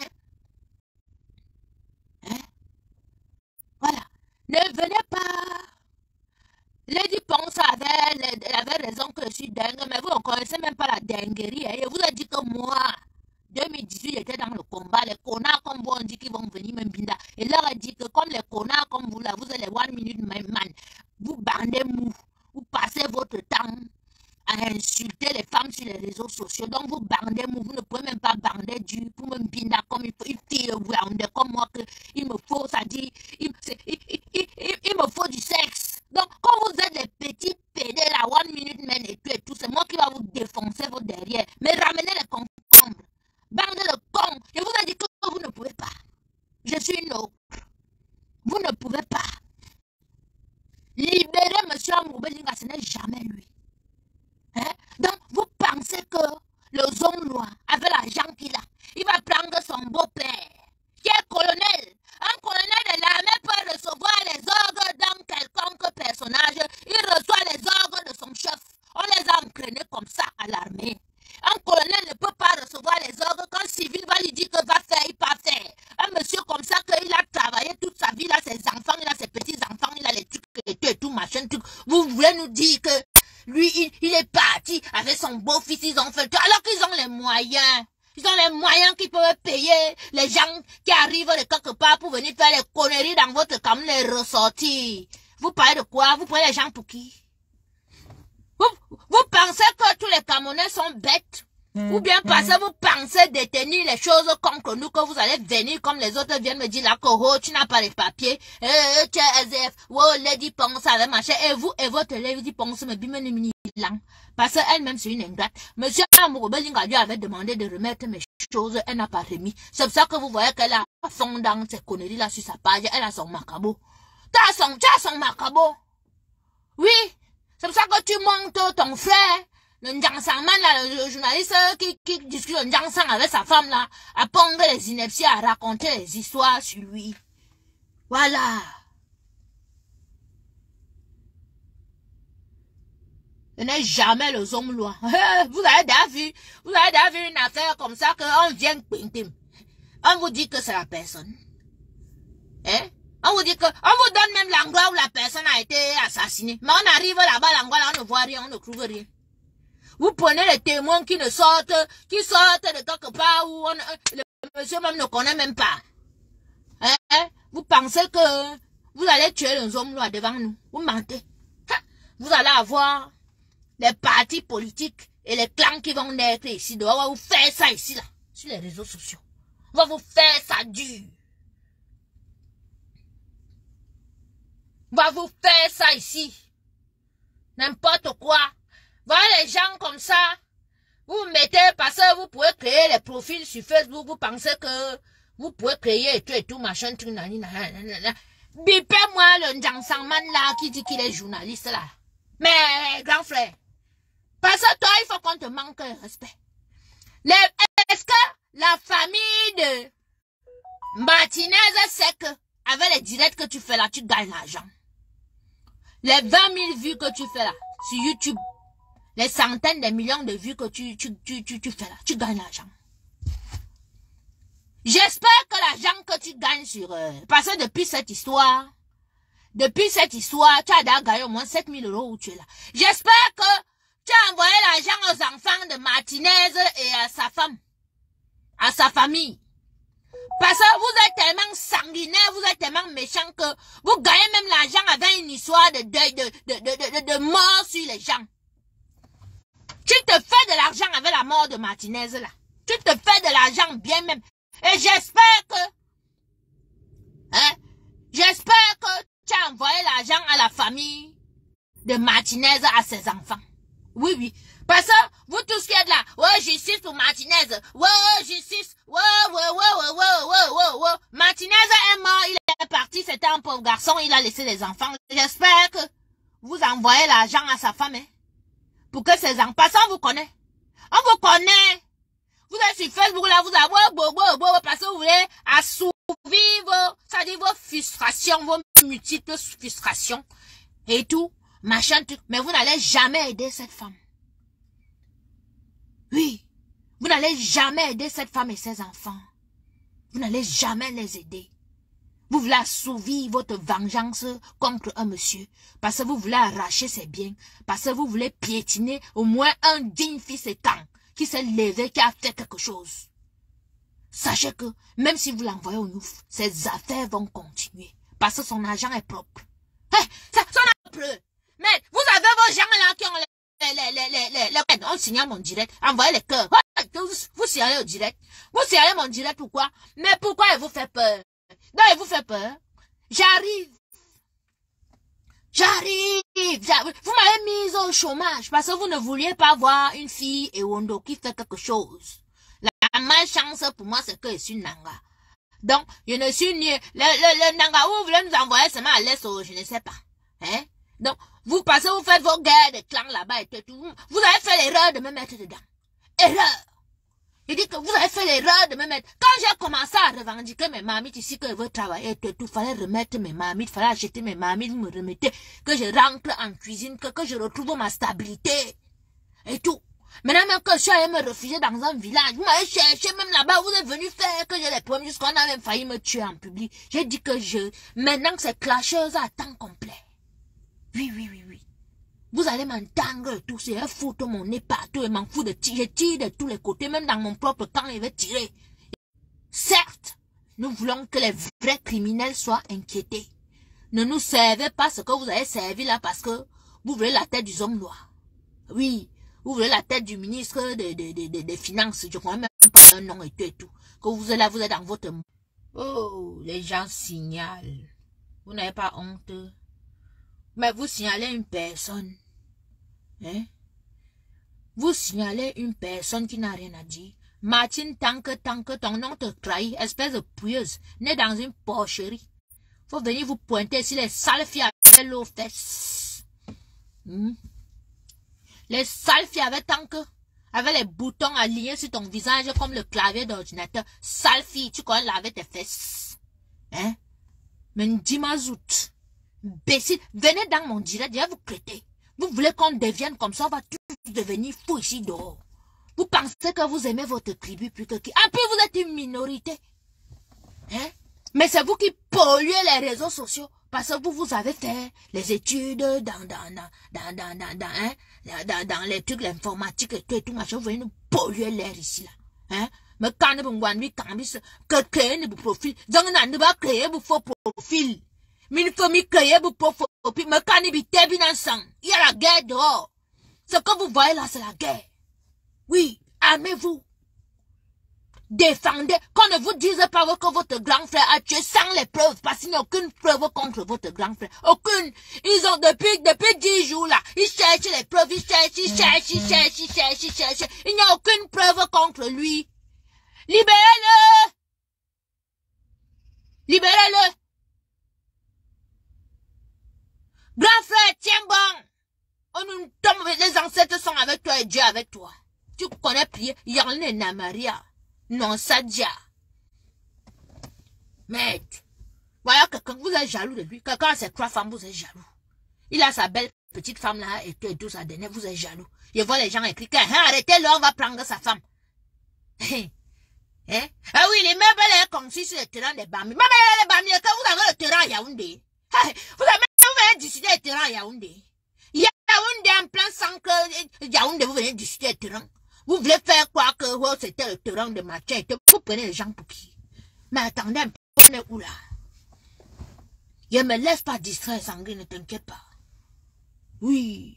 Hein? Voilà. Ne venez pas. Lady Ponce avait, avait raison que je suis dingue, mais vous ne connaissez même pas la dinguerie. Hein? Je vous ai dit que moi, deux mille dix-huit, j'étais dans le combat. Les connards comme vous, on dit qu'ils vont venir même binda. Et leur a dit que comme les connards comme vous, là, vous êtes les one minute man, vous bandez mou. Vous passez votre temps à insulter les femmes sur les réseaux sociaux. Donc vous bandez, vous ne pouvez même pas bander du pour me binda comme il faut, il faut comme moi que il me faut, ça dit, il, il, il, il, il me faut du sexe. Donc quand vous êtes des petits pédés la one minute men et tout et tout, c'est moi qui va vous défoncer vos derrière. Mais ramenez les concombres, bandez le con. Je vous ai dit que vous ne pouvez pas. Je suis une autre. Vous ne pouvez pas. Libérez monsieur Amoubelinga, ce n'est jamais lui. Hein? Donc, vous pensez que le homme-loi, avec l'argent qu'il a, il va prendre son beau-père, qui est colonel. Un colonel de l'armée peut recevoir les ordres d'un quelconque personnage. Il reçoit les ordres de son chef. On les a entraînés comme ça à l'armée. Un colonel ne peut pas recevoir les ordres quand un civil va lui dire que va faire, il va faire. Un monsieur comme ça, qu'il a travaillé toute sa vie, il a ses enfants, il a ses petits-enfants, il a les trucs et tout, et tout, machin, truc. Vous voulez nous dire que lui, il, il est parti avec son beau-fils, ils ont fait tout, alors qu'ils ont les moyens. Ils ont les moyens qui peuvent payer les gens qui arrivent de quelque part pour venir faire les conneries dans votre camion, les ressortir. Vous parlez de quoi? Vous prenez les gens pour qui? Vous, vous pensez que tous les Camerounais sont bêtes? Mmh, Ou bien parce que mmh. vous pensez détenir les choses contre nous, que vous allez venir comme les autres viennent me dire là que oh, tu n'as pas les papiers, eh, tu es S D F, oh, Lady Ponce avec machin, et vous et votre Lady Ponce me bimene mini lang. Parce qu'elle-même c'est une ingrate. Monsieur Amoubelinga lui avait demandé de remettre mes choses, elle n'a pas remis. C'est pour ça que vous voyez qu'elle a fond dans ces conneries là sur sa page, elle a son macabo. Tu as son, tu as son macabo. Oui. C'est pour ça que tu montes ton frère, le Njangsang man là, le journaliste qui, qui discute le Njangsang avec sa femme là, à pondre les inepties, à raconter les histoires sur lui. Voilà. Ce n'est jamais le homme-loi. Vous avez déjà vu, vous avez déjà vu une affaire comme ça qu'on vient pinter. On vous dit que c'est la personne. Hein? On vous dit que, on vous donne même l'endroit où la personne a été assassinée. Mais on arrive là-bas, l'endroit là, on ne voit rien, on ne trouve rien. Vous prenez les témoins qui ne sortent, qui sortent de quelque part où on, le monsieur même ne connaît même pas. Hein? Vous pensez que vous allez tuer les hommes là devant nous. Vous mentez. Vous allez avoir les partis politiques et les clans qui vont naître ici. On va vous faire ça ici là, sur les réseaux sociaux. On va vous faire ça dur. On va vous faire ça ici. N'importe quoi. Voilà les gens comme ça. Vous mettez, parce que vous pouvez créer les profils sur Facebook. Vous pensez que vous pouvez créer et tout et tout, machin, truc, nanana. Bipez-moi le Njangsang man là qui dit qu'il est journaliste là. Mais, grand frère, parce que toi, il faut qu'on te manque de respect. Est-ce que la famille de Martinez sait que, avec les directs que tu fais là, tu gagnes l'argent? Les vingt mille vues que tu fais là, sur YouTube, les centaines de millions de vues que tu, tu, tu, tu, tu fais là, tu gagnes l'argent. J'espère que l'argent que tu gagnes sur... Euh, parce que depuis cette histoire, depuis cette histoire, tu as déjà gagné au moins sept mille euros où tu es là. J'espère que tu as envoyé l'argent aux enfants de Martinez et à sa femme, à sa famille. Parce que vous êtes tellement sanguinaire, vous êtes tellement méchant que vous gagnez même l'argent avec une histoire de deuil, de, de, de, de, de mort sur les gens. Tu te fais de l'argent avec la mort de Martinez là. Tu te fais de l'argent bien même. Et j'espère que, hein, j'espère que tu as envoyé l'argent à la famille de Martinez à ses enfants. Oui, oui. Parce que vous tous qui êtes là, ouais, justice pour Martinez, ouais, justice, ouais, ouais, ouais, ouais, ouais, ouais, ouais, ouais. Martinez est mort, il est parti, c'était un pauvre garçon, il a laissé les enfants. J'espère que vous envoyez l'argent à sa femme, hein, pour que ses enfants, parce qu'on vous connaît. On vous connaît. Vous êtes sur Facebook là, vous avez, bo, bo, bo, parce que vous voulez assouvir vos, ça dit vos frustrations, vos multiples frustrations et tout, machin, tout. Mais vous n'allez jamais aider cette femme. Oui, vous n'allez jamais aider cette femme et ses enfants. Vous n'allez jamais les aider. Vous voulez assouvir votre vengeance contre un monsieur, parce que vous voulez arracher ses biens, parce que vous voulez piétiner au moins un digne fils et temps qui s'est levé, qui a fait quelque chose. Sachez que même si vous l'envoyez au Nouf, ses affaires vont continuer, parce que son argent est propre. Hey, ça, son argent est propre. Mais vous avez vos gens là qui ont les Les, les, les, les, les, on signale mon direct, envoyez les cœurs. Vous signalez au direct. Vous signalez mon direct, pourquoi? Mais pourquoi il vous fait peur? Non, il vous fait peur. J'arrive. J'arrive. Vous m'avez mis au chômage parce que vous ne vouliez pas voir une fille et Wondo qui fait quelque chose. La malchance pour moi, c'est que je suis Nanga. Donc, je ne suis ni... Le, le, le Nanga, vous voulez nous envoyer seulement à l'est, je ne sais pas. Hein? Donc, vous passez, vous faites vos guerres de clans là-bas et tout. Vous avez fait l'erreur de me mettre dedans. Erreur. Il dit que vous avez fait l'erreur de me mettre. Quand j'ai commencé à revendiquer mes mamites ici, que je veux travailler et tout, il fallait remettre mes mamites, il fallait acheter mes mamites, vous me remettez, que je rentre en cuisine, que, que je retrouve ma stabilité et tout. Maintenant même que je suis allé me refugier dans un village, vous m'avez cherché même là-bas, vous êtes venu faire que j'ai les problèmes jusqu'on a même failli me tuer en public. J'ai dit que je, maintenant que c'est clasheuse à temps complet. Oui, oui, oui, oui. Vous allez m'entendre tout, c'est un foutre mon nez partout et m'en fous de tirer, je tire de tous les côtés, même dans mon propre camp, il va tirer. Certes, nous voulons que les vrais criminels soient inquiétés. Ne nous servez pas ce que vous avez servi là parce que vous voulez la tête du homme noir. Oui, vous voulez la tête du ministre des de, de, de, de finances, je crois même pas un nom et tout et tout. Que vous êtes là, vous êtes dans votre... Oh, les gens signalent. Vous n'avez pas honte. Mais vous signalez une personne. Hein? Vous signalez une personne qui n'a rien à dire. Martine, tant que, tant que ton nom te trahit, espèce de pouilleuse, née dans une porcherie. Faut venir vous pointer si les sales filles avaient l'eau fesses. Hmm? Les sales filles avaient tant que, avec les boutons alignés sur ton visage comme le clavier d'ordinateur. Sale fille, tu connais laver tes fesses. Hein? Mais dis-moi-zout. Bécile, venez dans mon direct, je vais vous prêter. Vous voulez qu'on devienne comme ça, on va tous devenir fous ici dehors. Vous pensez que vous aimez votre tribu plus que qui? Ah, puis vous êtes une minorité. Hein? Mais c'est vous qui polluez les réseaux sociaux. Parce que vous, vous avez fait les études dans, dans, dans, dans, dans, dans, dans, hein? dans, dans, dans les trucs, l'informatique et tout, et tout, machin. Vous venez nous polluer l'air ici, là. Hein? Mais quand vous voyez que créer un profil, vous n'avez pas créé un faux profil. Mais il faut me créer un profil. Mais quand vous avez il y a la guerre dehors. Ce que vous voyez là, c'est la guerre. Oui, armez-vous. Défendez. Qu'on ne vous dise pas que votre grand frère a tué sans les preuves. Parce qu'il n'y a aucune preuve contre votre grand frère. Aucune. Ils ont depuis, depuis dix jours là. Ils cherchent les preuves. Ils cherchent, ils cherchent, ils cherchent, ils cherchent, ils cherchent. Il n'y a aucune preuve contre lui. Libérez-le. Libérez-le. Grand frère, tiens bon. On nous tombe, les ancêtres sont avec toi et Dieu avec toi. Tu connais prier. Yann Maria. Non, Sadia. Mais, voilà quelqu'un, vous êtes jaloux de lui. Quelqu'un a ses trois femmes, vous êtes jaloux. Il a sa belle petite femme là, et tout ça dernière, vous êtes jaloux. Je vois les gens écrire, hein, arrêtez-le, on va prendre sa femme. hein? Ah oui, les meubles, elle est conçue sur le terrain des Bami. Mais les Bami, quand vous avez le terrain à Yaoundé, vous avez, vous venez discuter le terrain à Yaoundé. Yaoundé en plein sang que Yaoundé, vous venez discuter le terrain. Vous voulez faire croire que oh, c'était le terrain de match. Vous prenez les gens pour qui? Mais attendez un peu, on est où là? Je me laisse pas distraire, Sanguine, ne t'inquiète pas. Oui.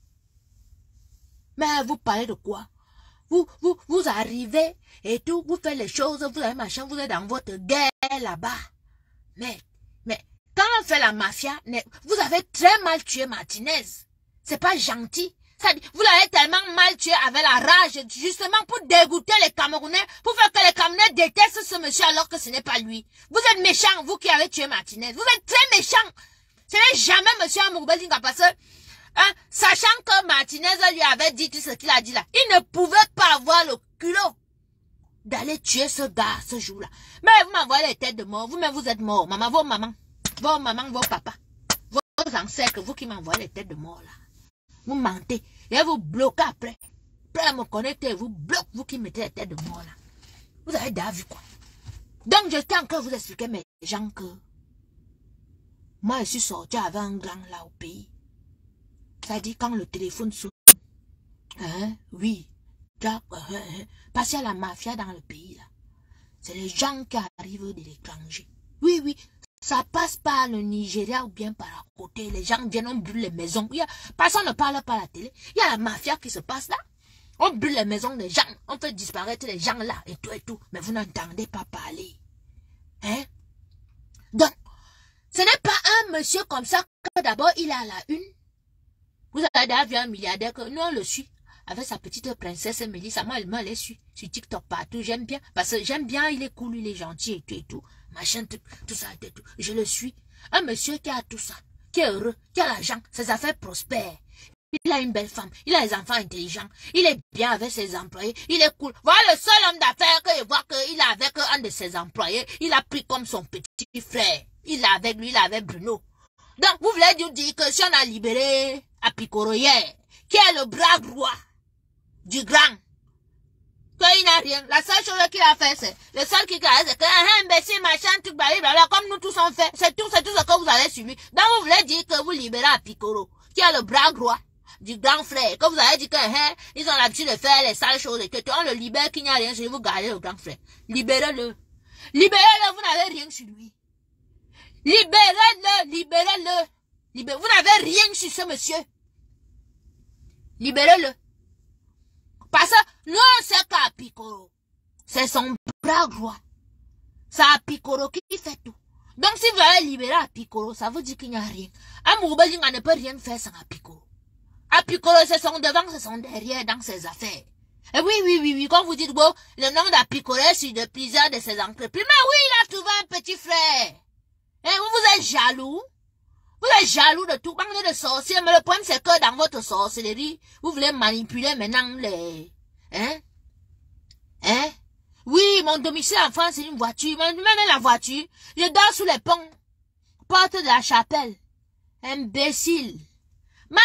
Mais vous parlez de quoi? Vous, vous, vous arrivez et tout, vous faites les choses, vous avez machin, vous êtes dans votre guerre là-bas. Mais, mais, quand on fait la mafia, vous avez très mal tué Martinez. C'est pas gentil. Ça dit, vous l'avez tellement mal tué avec la rage, justement pour dégoûter les Camerounais, pour faire que les Camerounais détestent ce monsieur alors que ce n'est pas lui. Vous êtes méchant, vous qui avez tué Martinez. Vous êtes très méchant. Ce n'est jamais monsieur Amourbelinga parce que, hein, sachant que Martinez lui avait dit tout ce qu'il a dit là, il ne pouvait pas avoir le culot d'aller tuer ce gars ce jour-là. Mais vous m'envoyez les têtes de mort. Vous-même, vous êtes mort. Maman, vos mamans, vos mamans, vos papas, vos ancêtres, vous qui m'envoyez les têtes de mort là. Vous mentez. Et vous bloquez après. Après me connecter, vous bloquez, vous qui mettez les têtes de mort là. Vous avez déjà vu quoi? Donc, je tiens encore à vous expliquer, mes gens, que moi, je suis sorti avec un grand là au pays. Ça dit quand le téléphone sonne. Hein? Oui. Là, euh, euh, parce qu'il y a la mafia dans le pays là. C'est les gens qui arrivent de l'étranger. Oui, oui. Ça passe par le Nigeria ou bien par à côté. Les gens viennent, on brûle les maisons. Il y a, personne ne parle pas à la télé. Il y a la mafia qui se passe là. On brûle les maisons des gens. On fait disparaître les gens là et tout et tout. Mais vous n'entendez pas parler. Hein? Donc, ce n'est pas un monsieur comme ça que d'abord il a la une. Vous avez déjà vu un milliardaire que nous on le suit. Avec sa petite princesse Mélissa, moi elle me les suit sur TikTok partout. J'aime bien. Parce que j'aime bien, il est cool, il est gentil et tout et tout. Machin, tout, tout ça et tout. Je le suis. Un monsieur qui a tout ça, qui est heureux, qui a l'argent, ses affaires prospèrent. Il a une belle femme, il a des enfants intelligents, il est bien avec ses employés, il est cool. Voilà le seul homme d'affaires que je vois qu'il a avec un de ses employés, il a pris comme son petit frère. Il est avec lui, il est avec Bruno. Donc, vous voulez nous dire que si on a libéré Apikoro hier, qui est le bras droit du grand, qu'il n'a rien. La seule chose qu'il a fait, c'est, le seul qui a fait, c'est qu'un imbécile, machin, truc, blablabla, comme nous tous on fait. C'est tout, c'est tout ce que vous avez suivi. Donc, vous voulez dire que vous libérez Apikoro, qui est le bras droit du grand frère, que vous avez dit que, hein, ils ont l'habitude de faire les sales choses et que on le libère, qu'il n'y a rien sur lui, vous gardez le grand frère. Libérez-le. Libérez-le, vous n'avez rien sur lui. Libérez-le, libérez-le. Libérez, vous n'avez rien sur ce monsieur. Libérez-le. Parce que nous, on sait qu'Apikoro, c'est son bras droit. C'est Apikoro qui fait tout. Donc, si vous allez libérer Apikoro, ça veut dire qu'il n'y a rien. Amourbelinga ne peut rien faire sans Apikoro. Apikoro, c'est son devant, c'est son derrière dans ses affaires. Et oui, oui, oui, oui, quand vous dites, bon, le nom d'Apikoro est sur de plusieurs de ses entreprises. Mais oui, il a trouvé un petit frère. Et vous, vous êtes jaloux. Vous êtes jaloux de tout, bande de sorciers, mais le problème c'est que dans votre sorcellerie, vous voulez manipuler maintenant les... Hein? Hein? Oui, mon domicile en France c'est une voiture, mais même la voiture, je dors sous les ponts, porte de la chapelle. Imbécile. Ma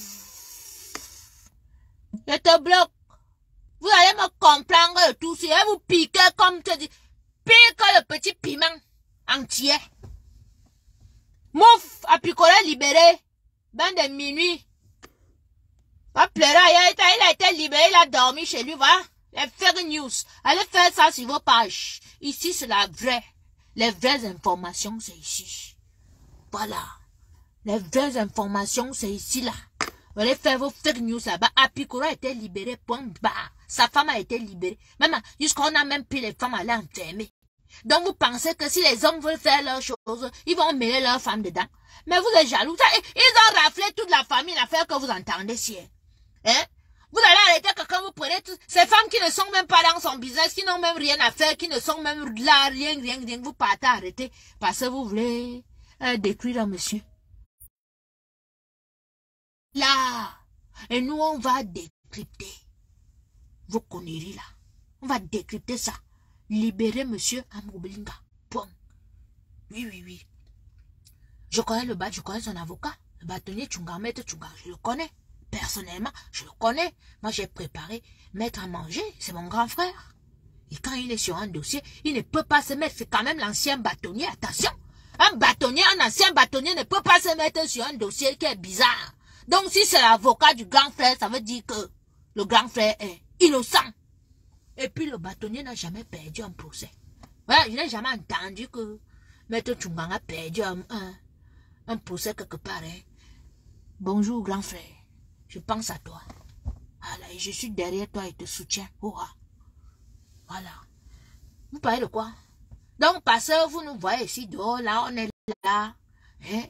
je te bloque. Vous allez me comprendre de tout, si vous piquez comme tu dis, pique le petit piment entier. Mouf, Apikoro libéré. Ben de minuit. Va pleurer, il a, il a été libéré, il a dormi chez lui, va. Les fake news. Allez faire ça sur vos pages. Ici, c'est la vraie. Les vraies informations, c'est ici. Voilà. Les vraies informations, c'est ici, là. Vous allez faire vos fake news là-bas. Apikoro a été libéré, point barre. Sa femme a été libérée. Même, jusqu'on a même pris les femmes à l'enfermer. Donc vous pensez que si les hommes veulent faire leurs choses, ils vont mêler leurs femmes dedans. Mais vous êtes jaloux. Ils ont raflé toute la famille, l'affaire que vous entendez si. Hein? Vous allez arrêter que quand vous prenez toutes ces femmes qui ne sont même pas dans son business, qui n'ont même rien à faire, qui ne sont même là, rien, rien, rien, vous partez arrêter parce que vous voulez euh, détruire un monsieur. Là, et nous on va décrypter vos conneries là. On va décrypter ça. Libérer monsieur Amourbelinga. Point. Oui, oui, oui. Je connais le bas, je connais son avocat. Le bâtonnier Tchunga, maître Tchunga, je le connais. Personnellement, je le connais. Moi, j'ai préparé mettre à manger. C'est mon grand frère. Et quand il est sur un dossier, il ne peut pas se mettre. C'est quand même l'ancien bâtonnier. Attention. Un bâtonnier, un ancien bâtonnier ne peut pas se mettre sur un dossier qui est bizarre. Donc, si c'est l'avocat du grand frère, ça veut dire que le grand frère est innocent. Et puis le bâtonnier n'a jamais perdu un procès. Voilà, je n'ai jamais entendu que Maître Tchunga a perdu un, un, un procès quelque part. Hein. Bonjour grand frère, je pense à toi. Voilà, et je suis derrière toi et te soutiens. Oh, voilà. Vous parlez de quoi? Donc parce que vous nous voyez ici dehors, là, on est là. Hein?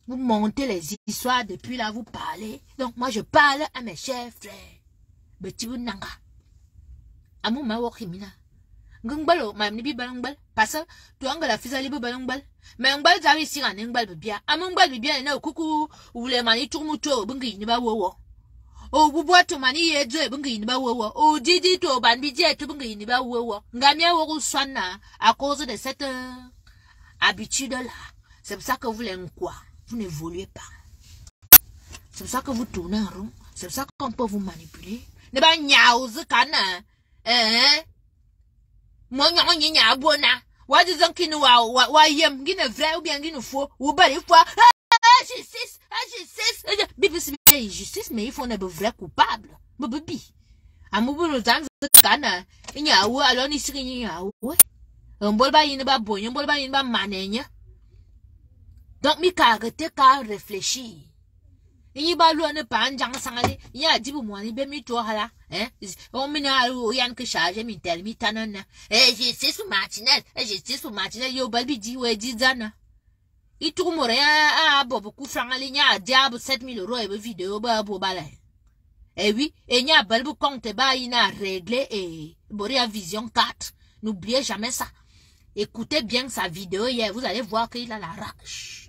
Vous montez les histoires, depuis là, vous parlez. Donc, moi, je parle à mes chers frères. Petit Nanga. Amu ma wakimina. Ngungbalo, ma mnibi balangbal. Parce que, tu as la fisa libre balangbal. Mais un bal zavi si un ngbal bibia. Amu ngbal bibia, na kuku, ou les mani tourmuto, bungi ni ba wo. O bubwa to mani yedzo, bungi ni ba wo. O didi to ban bidie, to bungi ni ba wo. Ngamia wo swana, à cause de cette euh, habitude-là. C'est pour ça que vous l'aimez quoi? Vous n'évoluez pas. C'est pour ça que vous tournez en rond. C'est pour ça qu'on peut vous manipuler. Ne pas niaouze kana. Eh? Moi, non, n'y a bona. What is on qui nous a, why yam, qui ne vrai ou bien qui nous faut, ou bas les fois. Ah, justice, ah, justice. Bibi, c'est justice, mais il faut un vrai coupable. Bibi. À mon bout de temps, kana. Il y a où, alors, il y a où. Un bol ba yin ba bon, un bol ba yin ba manenya. Donc, mi ka arrêter ka réfléchir. Il ba lu ne pas en jang sangale, il y a dit pour moi, il be mi to hala, hein? On mina ou yan que charge mi tel mi tanana. Eh, j'ai c'est sous matinelle, eh, j'ai c'est sous matinelle, yo balbi di we di zana. Il tourne rien à bobo coup frangale, y a diable sept mille euros et vidéo ba bo balai. Eh oui, et y a balbu compte ba ina réglé et boria vision quatre. N'oubliez jamais ça. Écoutez bien sa vidéo hier, vous allez voir qu'il a la rage.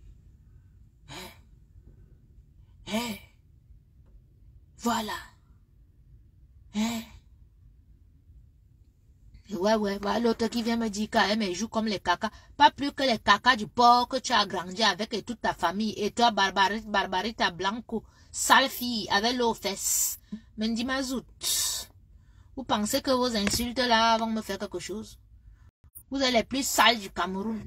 Eh, eh, voilà. Eh. Ouais, ouais, voilà l'autre qui vient me dire qu'elle joue comme les caca. Pas plus que les caca du porc que tu as grandi avec et toute ta famille. Et toi, Barbarita, Barbarita Blanco, sale fille, avec l'eau aux fesses. Mendi Mazout. Vous pensez que vos insultes là vont me faire quelque chose? Vous êtes les plus sales du Cameroun.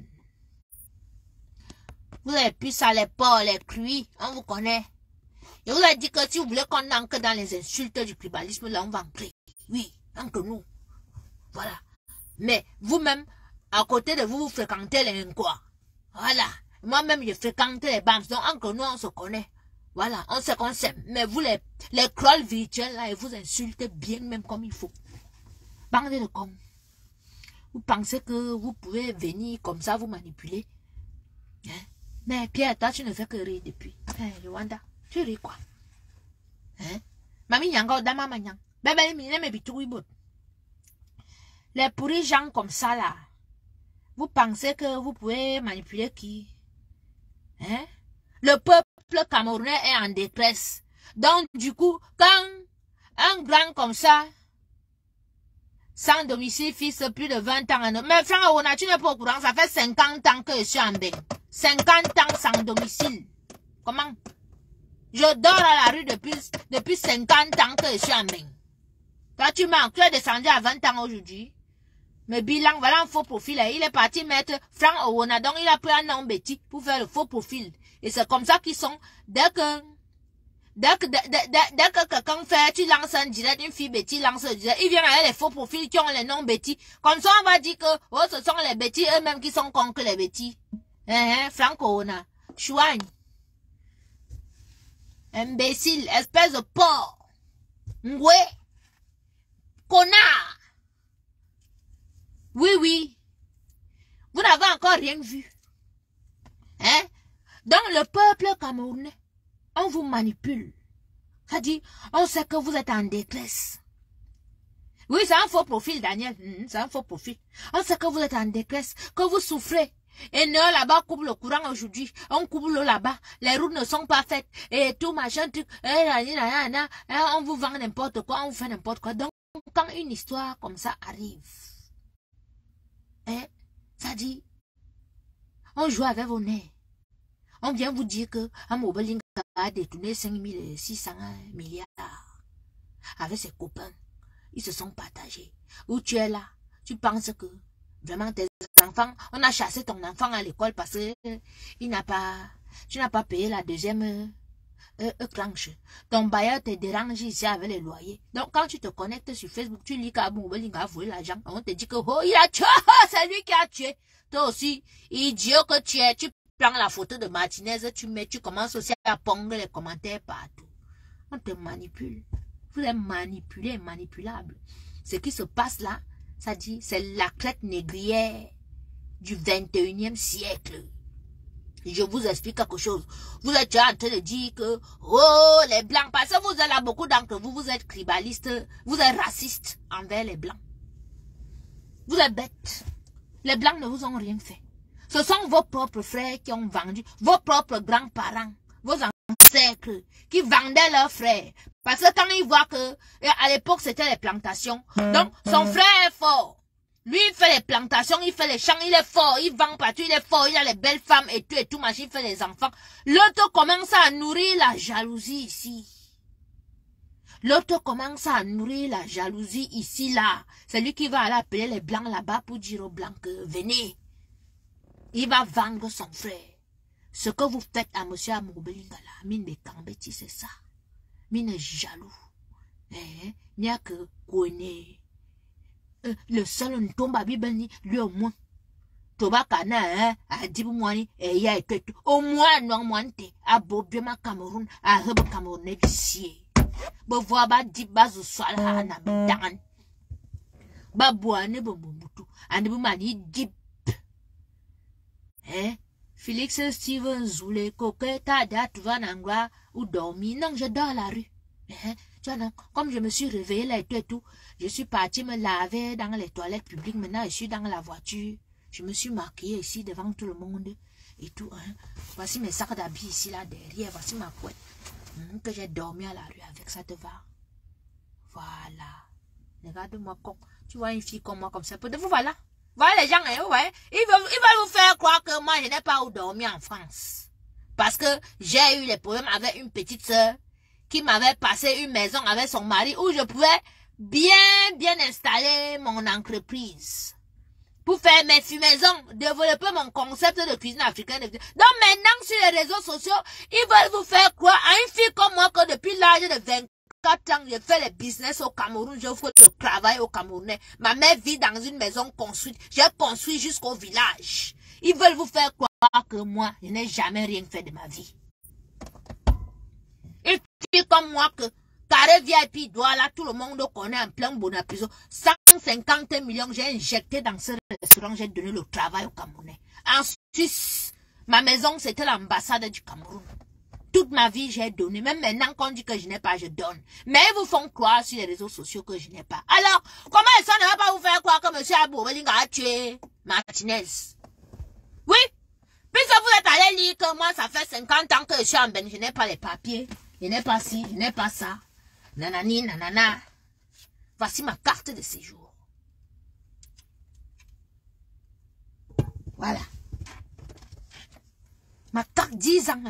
Vous êtes les plus sales, les porcs, les cuits, on vous connaît. Et vous avez dit que si vous voulez qu'on entre dans les insultes du tribalisme, là on va entrer. Oui, entre nous. Voilà. Mais vous-même, à côté de vous, vous fréquentez les quoi. Voilà. Moi-même, je fréquente les bams. Donc entre nous, on se connaît. Voilà, on se connaît. Mais vous, les, les crolls virtuels, là, ils vous insultent bien, même comme il faut. Bande de cons. Vous pensez que vous pouvez venir comme ça, vous manipuler? Hein? Mais Pierre, toi, tu ne fais que rire depuis. Hein, Rwanda, tu ris quoi? Hein? Mami Nyanga, Dama Manyang. Bébé, mine, me bitouibot. Les pourris gens comme ça, là. Vous pensez que vous pouvez manipuler qui? Hein? Le peuple camerounais est en détresse. Donc, du coup, quand un grand comme ça, sans domicile fixe plus de vingt ans. Mais Franck Owona, tu n'es pas au courant, ça fait cinquante ans que je suis en bain. cinquante ans sans domicile. Comment? Je dors à la rue depuis, depuis cinquante ans que je suis en bain. Toi, tu m'as tu es descendu à vingt ans aujourd'hui. Mais bilan, voilà un faux profil. Il est parti mettre Franck Owona, donc il a pris un nom Betty pour faire le faux profil. Et c'est comme ça qu'ils sont. Dès que Dès que, dès, dès, dès que quelqu'un fait, tu lances un direct, une fille Betty lance un direct, ils viennent avec les faux profils qui ont les noms Betty. Comme ça, on va dire que, oh, ce sont les Betty eux-mêmes qui sont cons que les Betty. Hein, hein, Franck Owona. Chouagne. Imbécile, espèce de porc. Ngwe. Connard. Oui, oui. Vous n'avez encore rien vu. Hein? Dans le peuple camerounais, on vous manipule. Ça dit, on sait que vous êtes en détresse. Oui, c'est un faux profil, Daniel. Mmh, c'est un faux profil. On sait que vous êtes en détresse, que vous souffrez. Et nous, là-bas, coupe le courant aujourd'hui. On coupe l'eau là-bas. Les routes ne sont pas faites. Et tout, machin, truc. Et, là, là, là, là, on vous vend n'importe quoi, on vous fait n'importe quoi. Donc, quand une histoire comme ça arrive, eh, ça dit, on joue avec vos nez. On vient vous dire que Amobeling a détourné cinq mille six cents milliards avec ses copains. Ils se sont partagés. Où tu es là, tu penses que vraiment tes enfants, on a chassé ton enfant à l'école parce que il n'a pas, tu n'as pas payé la deuxième euh, euh, tranche. Ton bailleur te dérange ici avec les loyers. Donc quand tu te connectes sur Facebook, tu lis qu'Amobeling a volé l'argent. On te dit que oh, il a tué, c'est lui qui a tué. Toi aussi, idiot que tu es, tu prends la photo de Martinez, tu mets, tu commences aussi à pondre les commentaires partout. On te manipule. Vous êtes manipulé, manipulable. Ce qui se passe là, ça dit, c'est la traite négrière du vingt et unième siècle. Je vous explique quelque chose. Vous êtes déjà en train de dire que, oh, les blancs, parce que vous êtes là, beaucoup d'entre vous, vous êtes tribalistes, vous êtes racistes envers les blancs. Vous êtes bêtes. Les blancs ne vous ont rien fait. Ce sont vos propres frères qui ont vendu, vos propres grands-parents, vos ancêtres qui vendaient leurs frères. Parce que quand ils voient que, à l'époque, c'était les plantations. Donc, son frère est fort. Lui, il fait les plantations, il fait les champs, il est fort, il vend partout, il est fort, il a les belles femmes et tout, et tout, machin, il fait les enfants. L'autre commence à nourrir la jalousie ici. L'autre commence à nourrir la jalousie ici, là. C'est lui qui va aller appeler les blancs là-bas pour dire aux blancs que venez. Il va vendre son frère. Ce que vous faites à monsieur Amourbelinga là, mine de Kambeti, c'est ça. Mine est jaloux. Eh, il n'y a que Kouene. Euh, le seul ne tombe à Bibani, lui au moins. Toba Kana, hein, a dit moi, et y a été au moins non mointe, à Bobiema Cameroun, à Rebe Cameroun, ici. Bovoa ba di bazu swal ha na medan. Ba boane bo mbutu, ande bu mani dip. Eh, Félix Steven Zoulé, coquet, ta date va n'angwa ou dormi. Non, je dors à la rue. Eh, tu vois, non, comme je me suis réveillé là et tout et tout, je suis parti me laver dans les toilettes publiques. Maintenant, je suis dans la voiture. Je me suis maquillée ici devant tout le monde et tout. Hein. Voici mes sacs d'habits ici, là, derrière. Voici ma couette. Hum, que j'ai dormi à la rue avec, ça te va? Voilà. Regarde-moi comme... Tu vois une fille comme moi, comme ça. Peut vous, voilà. Voilà les gens, hein, vous voyez. Ils veulent, ils veulent vous faire croire que moi, je n'ai pas où dormir en France. Parce que j'ai eu les problèmes avec une petite sœur qui m'avait passé une maison avec son mari où je pouvais bien, bien installer mon entreprise. Pour faire mes fumaisons, développer mon concept de cuisine africaine. Donc maintenant, sur les réseaux sociaux, ils veulent vous faire croire à une fille comme moi que depuis l'âge de vingt-quatre ans, je fais les business au Cameroun, je fais le travail au Camerounais. Ma mère vit dans une maison construite. J'ai construit jusqu'au village. Ils veulent vous faire croire que moi, je n'ai jamais rien fait de ma vie. Une fille comme moi que carré V I P doit là, tout le monde connaît en plein Bonapiso. cent cinquante millions, j'ai injecté dans ce restaurant, j'ai donné le travail au Camerounais. En Suisse, ma maison, c'était l'ambassade du Cameroun. Toute ma vie, j'ai donné. Même maintenant, quand on dit que je n'ai pas, je donne. Mais ils vous font croire sur les réseaux sociaux que je n'ai pas. Alors, comment ça ne va pas vous faire croire que M. Amourbelinga a tué Martinez? Oui? Puisque vous êtes allé lire que moi, ça fait cinquante ans que je suis en Ben, je n'ai pas les papiers. Je n'ai pas ci, je n'ai pas ça. Nanani, nanana. Voici ma carte de séjour. Voilà. Ma carte dix ans.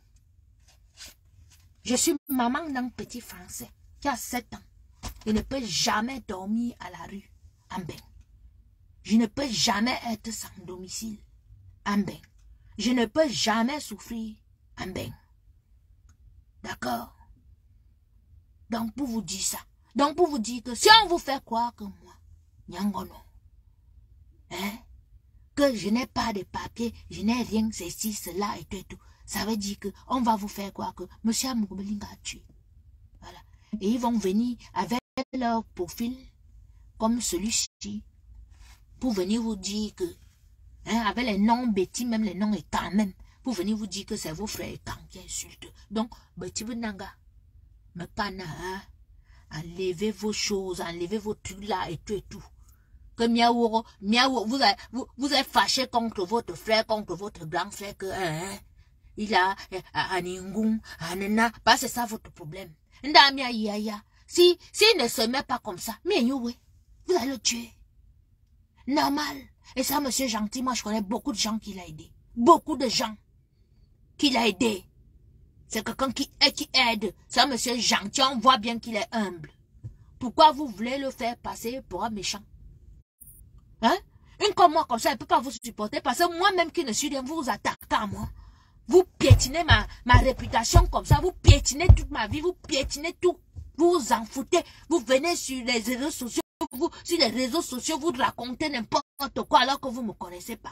Je suis maman d'un petit Français qui a sept ans. Il ne peut jamais dormir à la rue. En ben. Je ne peux jamais être sans domicile. En ben. Je ne peux jamais souffrir. En ben. D'accord? Donc, pour vous dire ça. Donc, pour vous dire que si on vous fait croire que moi, Nyangono, hein, que je n'ai pas de papier, je n'ai rien, ceci, cela et tout et tout, ça veut dire que on va vous faire croire que M. Amourbelinga a tué. Voilà. Et ils vont venir avec leur profil, comme celui-ci, pour venir vous dire que, hein, avec les noms Betty, même les noms étant même, pour venir vous dire que c'est vos frères étant qui insultent. Donc, Betty Benanga, me pana, hein, enlevez vos choses, enlevez vos trucs là et tout et tout. Que miaouro, miaouro, vous êtes, vous, vous êtes fâché contre votre frère, contre votre grand frère, que, hein, il a, un ingum, anana, pas c'est ça votre problème. Ndamia yaya, si, s'il ne se met pas comme ça, mais vous allez le tuer. Normal. Et ça, monsieur gentil, moi je connais beaucoup de gens qui l'ont aidé. Beaucoup de gens qui l'ont aidé. C'est quelqu'un qui, qui aide. C'est un monsieur gentil, on voit bien qu'il est humble. Pourquoi vous voulez le faire passer pour un méchant? Hein? Une comme moi, comme ça, elle ne peut pas vous supporter parce que moi-même qui ne suis rien, vous vous attaquez à moi. Vous piétinez ma, ma réputation comme ça, vous piétinez toute ma vie, vous piétinez tout. Vous vous en foutez. Vous venez sur les réseaux sociaux, vous, sur les réseaux sociaux, vous racontez n'importe quoi alors que vous ne me connaissez pas.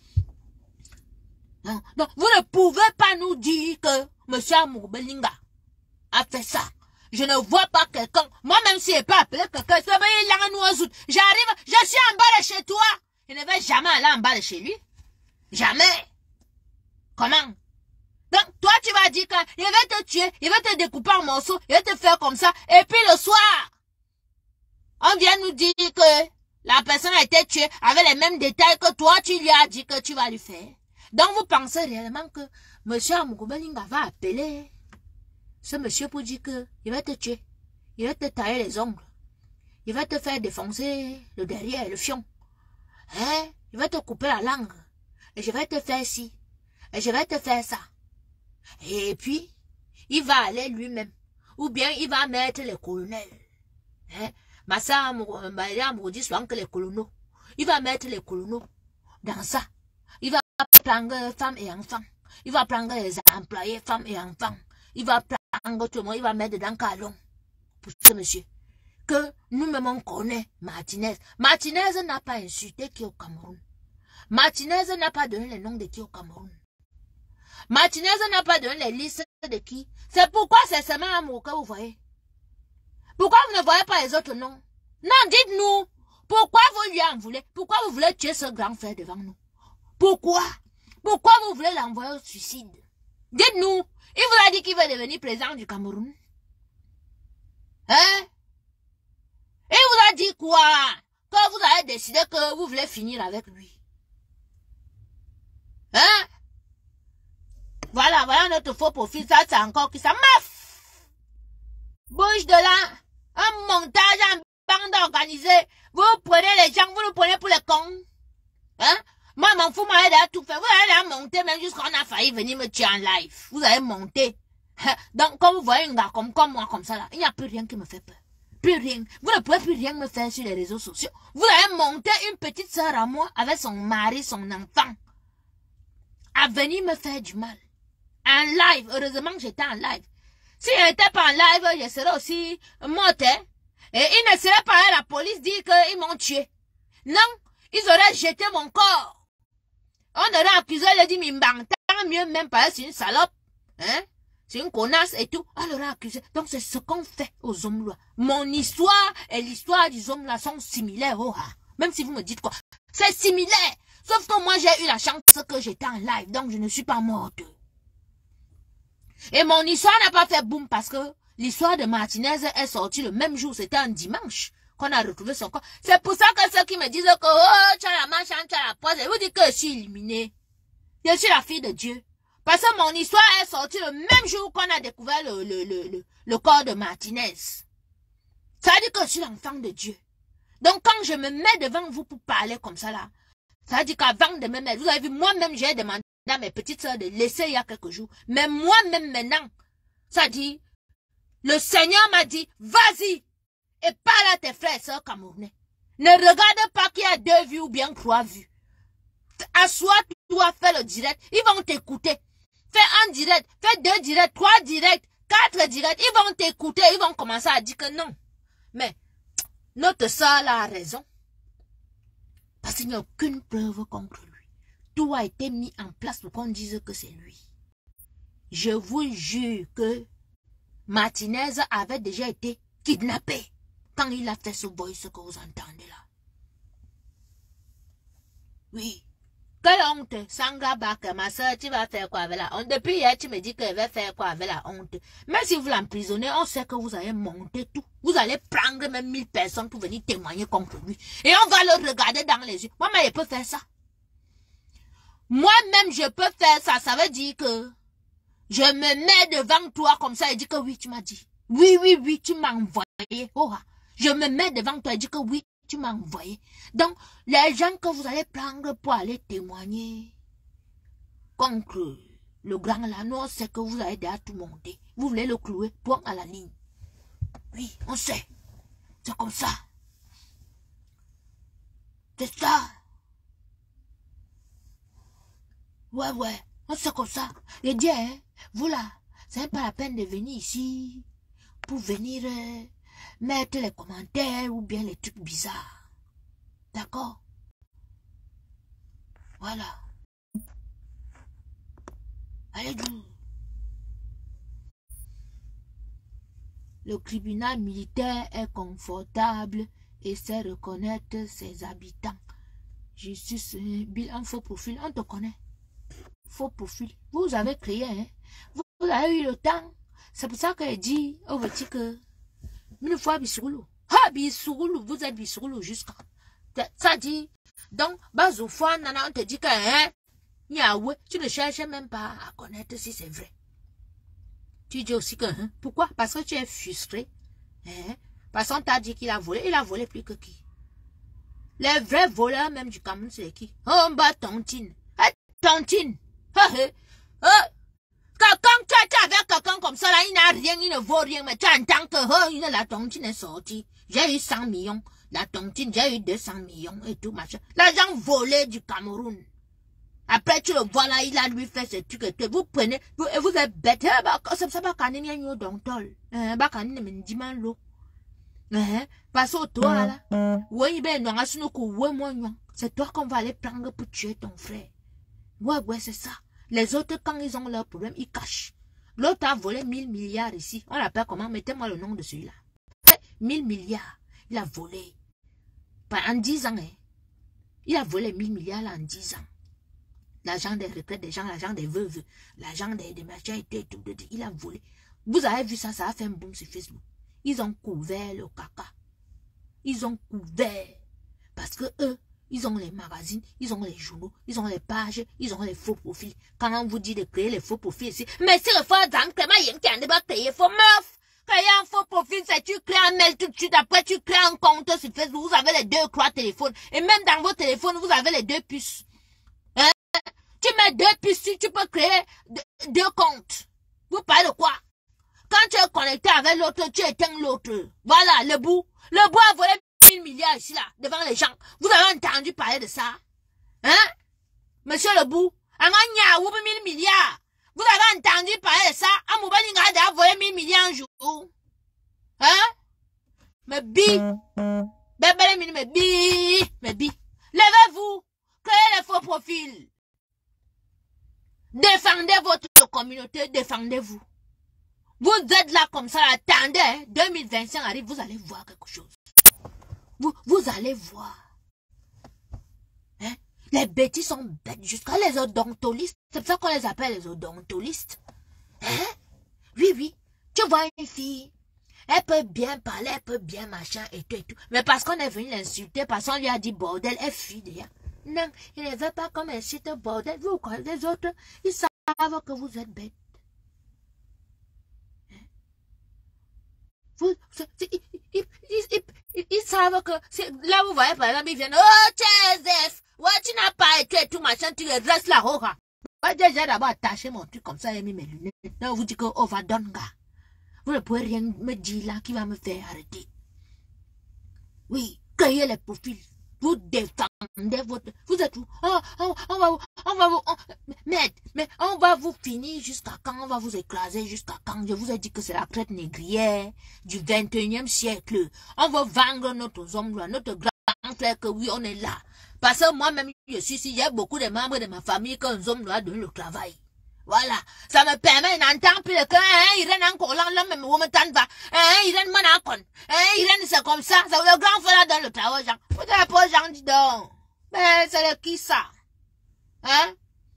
Non? Donc, vous ne pouvez pas nous dire que M. Amourbelinga a fait ça. Je ne vois pas quelqu'un, moi-même si je n'ai pas appelé quelqu'un, j'arrive, je suis en bas de chez toi. Je ne vais jamais aller en bas de chez lui. Jamais. Comment? Donc, toi, tu vas dire qu'il va te tuer, il va te découper en morceaux, il va te faire comme ça. Et puis le soir, on vient nous dire que la personne a été tuée avec les mêmes détails que toi, tu lui as dit que tu vas lui faire. Donc, vous pensez réellement que monsieur Amougoubelinga va appeler ce monsieur pour dire que il va te tuer, il va te tailler les ongles, il va te faire défoncer le derrière, le fion. Hein? Il va te couper la langue. Et je vais te faire ci. Et je vais te faire ça. Et puis, il va aller lui-même. Ou bien il va mettre les colonels. Hein? Ma soeur me dit souvent que les colonels. Il va mettre les colonels dans ça. Il va prendre femmes et enfants. Il va prendre les employés, femmes et enfants. Il va prendre tout le monde. Il va mettre dans Calon. Pour ce monsieur. Que nous-mêmes on connaît Martinez. Martinez n'a pas insulté qui au Cameroun. Martinez n'a pas donné les noms de qui au Cameroun. Martinez n'a pas donné les listes de qui. C'est pourquoi c'est seulement Amour que vous voyez. Pourquoi vous ne voyez pas les autres noms? Non, dites-nous. Pourquoi vous lui en voulez? Pourquoi vous voulez tuer ce grand frère devant nous? Pourquoi? Pourquoi vous voulez l'envoyer au suicide? Dites-nous. Il vous a dit qu'il veut devenir président du Cameroun. Hein? Il vous a dit quoi? Que vous avez décidé que vous voulez finir avec lui. Hein? Voilà, voilà notre faux profil. Ça, c'est encore qui ça. Meuf! Bouge de là. Un montage en bande organisée. Vous prenez les gens, vous nous prenez pour les cons. Hein? Moi, m'en fous, moi, j'ai déjà tout fait. Vous allez la monter, même jusqu'à on a failli venir me tuer en live. Vous allez monter. Donc, quand vous voyez un gars comme, comme moi, comme ça, là, il n'y a plus rien qui me fait peur. Plus rien. Vous ne pouvez plus rien me faire sur les réseaux sociaux. Vous avez monté une petite sœur à moi avec son mari, son enfant. À venir me faire du mal. En live. Heureusement que j'étais en live. Si je n'étais pas en live, je serais aussi morte. Hein? Et ils ne seraient pas à la police dire qu'ils m'ont tué. Non. Ils auraient jeté mon corps. On aurait accusé le dit Mimbang. Tant mieux même pas, c'est une salope. Hein? C'est une connasse et tout. On l'aurait accusé. Donc c'est ce qu'on fait aux hommes là. Mon histoire et l'histoire des hommes là sont similaires. Oh, même si vous me dites quoi. C'est similaire. Sauf que moi j'ai eu la chance que j'étais en live. Donc je ne suis pas morte. Et mon histoire n'a pas fait boum parce que l'histoire de Martinez est sortie le même jour. C'était un dimanche qu'on a retrouvé son corps. C'est pour ça que ceux qui me disent que oh, tu as la manche, tu as la poisse, je vous dis que je suis illuminée. Je suis la fille de Dieu. Parce que mon histoire est sortie le même jour qu'on a découvert le, le, le, le, le corps de Martinez. Ça veut dire que je suis l'enfant de Dieu. Donc quand je me mets devant vous pour parler comme ça là, ça veut dire qu'avant de me mettre, vous avez vu, moi-même j'ai demandé à mes petites soeurs de laisser il y a quelques jours. Mais moi-même maintenant, ça dit, le Seigneur m'a dit, vas-y et parle à tes frères et sœurs camerounais. Ne regarde pas qu'il y a deux vues ou bien trois vues. Assois-toi, fais le direct, ils vont t'écouter. Fais un direct, fais deux directs, trois directs, quatre directs, ils vont t'écouter, ils vont commencer à dire que non. Mais, notre soeur a raison. Parce qu'il n'y a aucune preuve contre lui. Tout a été mis en place pour qu'on dise que c'est lui. Je vous jure que Martinez avait déjà été kidnappé quand il a fait ce voice que vous entendez là. Oui. Quelle honte, Sangra Baka, ma soeur, tu vas faire quoi avec la honte? Depuis hier, tu me dis qu'elle va faire quoi avec la honte? Même si vous l'emprisonnez, on sait que vous allez monter tout. Vous allez prendre même mille personnes pour venir témoigner contre lui. Et on va le regarder dans les yeux. Moi-même, je peux faire ça. Moi-même, je peux faire ça. Ça veut dire que je me mets devant toi comme ça et dis que oui, tu m'as dit. Oui, oui, oui, tu m'as envoyé. Oh, je me mets devant toi et dis que oui, tu m'as envoyé. Donc, les gens que vous allez prendre pour aller témoigner contre le grand là, nous on sait que vous allez déjà tout monter. Vous voulez le clouer, point à la ligne. Oui, on sait. C'est comme ça. C'est ça. Ouais, ouais, on sait comme ça. Et Dieu, hein, vous là, c'est pas la peine de venir ici pour venir euh, mettre les commentaires ou bien les trucs bizarres. D'accord? Voilà. Allez-y. Le tribunal militaire est confortable et sait reconnaître ses habitants. Je suis bilan faux profil, on te connaît. faux profil. Vous avez créé, hein. Vous, vous avez eu le temps. C'est pour ça qu'elle dit au petit que une fois bisoulou. Ah, bisoulou, vous êtes bisoulou jusqu'à. Ça dit, donc, bas au fond, nana, on te dit que, hein, Yahweh, tu ne cherches même pas à connaître si c'est vrai. Tu dis aussi que, hein, pourquoi? Parce que tu es frustré. Hein? Parce qu'on t'a dit qu'il a volé. Il a volé plus que qui? Les vrais voleurs même du Cameroun, c'est qui? Oh, bah, tontine. Hey, tontine. Ah, hey. Ah. Quand tu es avec quelqu'un comme ça, là, il n'a rien, il ne vaut rien, mais tu entends que, oh, la tontine est sortie. J'ai eu cent millions. La tontine, j'ai eu deux cents millions et tout, machin. L'argent volé du Cameroun. Après, tu le vois là, il a lui fait ce truc et tout. Vous prenez, vous, vous êtes bête. C'est ça, bah, quand il y a un dontol. Bah, quand il y a un diman l'eau. Parce que toi, là, oui, ben, non, c'est toi qu'on va aller prendre pour tuer ton frère. Ouais, ouais, c'est ça. Les autres, quand ils ont leurs problèmes, ils cachent. L'autre a volé mille milliards ici. On l'appelle comment? Mettez-moi le nom de celui-là. mille milliards. Il a volé. En dix ans, hein. Il a volé mille milliards en dix ans. L'argent des retraites des gens, l'argent des veuves, l'argent des, des machins et tout, tout, tout, il a volé. Vous avez vu ça, ça a fait un boom sur Facebook. Ils ont couvert le caca. Ils ont couvert. Parce que eux, ils ont les magazines, ils ont les journaux, ils ont les pages, ils ont les faux profils. Quand on vous dit de créer les faux profils ici, mais si le faux d'âme, Clément, il y a un qui a créé faux meuf. Créer un faux profil, c'est tu crées un mail tout de suite, après tu crées un compte sur Facebook, vous avez les deux croix téléphones. Et même dans vos téléphones, vous avez les deux puces. Hein? Tu mets deux puces, tu peux créer deux, deux comptes. Vous parlez de quoi? Quand tu es connecté avec l'autre, tu éteins l'autre. Voilà, le bout. Le bout a volé mille milliards ici, là, devant les gens. Vous avez entendu parler de ça? Hein? Monsieur le bout. Un ou mille milliards. Vous avez entendu parler de ça? Amoubalinga a volé mille milliards un jour. Hein? Mais bi. Bébé, mais bi. Mais bi. Levez-vous. Créez les faux profils. Défendez votre communauté. Défendez-vous. Vous êtes là comme ça. Attendez. Hein? deux mille vingt-cinq arrive. Vous allez voir quelque chose. Vous, vous allez voir. Hein? Les bêtises sont bêtes jusqu'à les odontolistes. C'est pour ça qu'on les appelle les odontolistes. Hein? Oui, oui. Tu vois une fille. Elle peut bien parler, elle peut bien machin et tout et tout. Mais parce qu'on est venu l'insulter, parce qu'on lui a dit bordel, elle fuit déjà. Non, il ne veut pas comme insulte bordel. Vous, quoi, les autres, ils savent que vous êtes bêtes. Hein? Vous, ils, ils, ils, ils, ils savent que, là vous voyez par exemple, ils viennent, oh, Joseph, ouais, tu n'as pas été tout machin, tu restes là, oh, ah. J'ai d'abord attaché mon truc comme ça et mis mes lunettes. Là, on vous dit que, oh, va donner, gars. Vous ne pouvez rien me dire là qui va me faire arrêter. Oui, créez les profils. Vous défendez votre... Vous êtes où? Oh, on, on va vous... On va vous... On, mais, mais on va vous finir jusqu'à quand? On va vous écraser jusqu'à quand? Je vous ai dit que c'est la traite négrière du vingt et unième siècle. On va vendre notre homme, notre grand frère, que oui, on est là. Parce que moi-même, je suis ici, il y a beaucoup de membres de ma famille que nous hommes doivent donner le travail. Voilà, ça me permet d'entendre plus que, hein, Irène encore là, l'homme même, woman va, hein, Irène manakon, hein, Irène c'est comme ça, ça le grand frère dans le travail, Jean. Vous n'avez pas Jean, dis donc. Mais c'est le qui ça? Hein?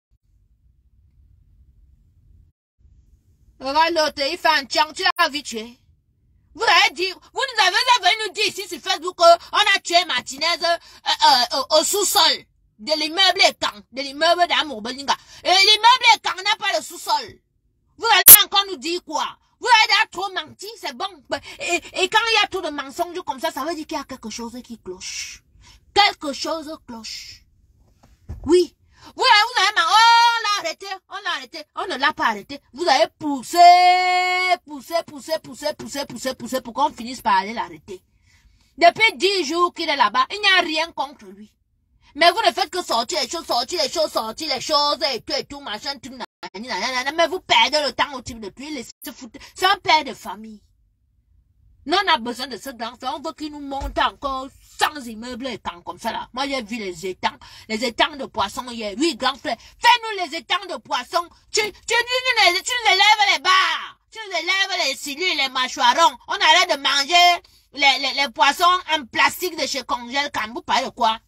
Regarde l'autre, il fait un tchang, tu l'as vu tuer. Vous avez dit, vous nous avez venu nous dire ici sur Facebook qu'on a tué Martinez euh, euh, euh, au sous-sol. De l'immeuble Kang, de l'immeuble d'Amour Belinga. Et l'immeuble Kang n'a pas le sous-sol. Vous allez encore nous dire quoi? Vous avez déjà trop menti, c'est bon. Et, et quand il y a trop de mensonges comme ça, ça veut dire qu'il y a quelque chose qui cloche. Quelque chose cloche. Oui. Vous avez, vous avez, oh, on l'a arrêté, on l'a arrêté, on ne l'a pas arrêté. Vous avez poussé, poussé, poussé, poussé, poussé, poussé, poussé pour qu'on finisse par aller l'arrêter. Depuis dix jours qu'il est là-bas, il n'y a rien contre lui. Mais vous ne faites que sortir les choses, sortir les choses, sortir les choses, et tout, et tout, machin, tout, nanana, mais vous perdez le temps au type de pluie, laissez se foutre. C'est un père de famille. Nous, on a besoin de ce grand frère, on veut qu'il nous monte encore cent immeubles étangs comme ça là. Moi, j'ai vu les étangs, les étangs de poissons hier. Oui, grand frère, fais-nous les étangs de poissons. Tu, tu, tu, tu, tu, tu nous élèves les barres, tu nous élèves les cellules, les mâchoirons. On arrête de manger les, les, les poissons en plastique de chez Congèle, quand vous parlez de quoi?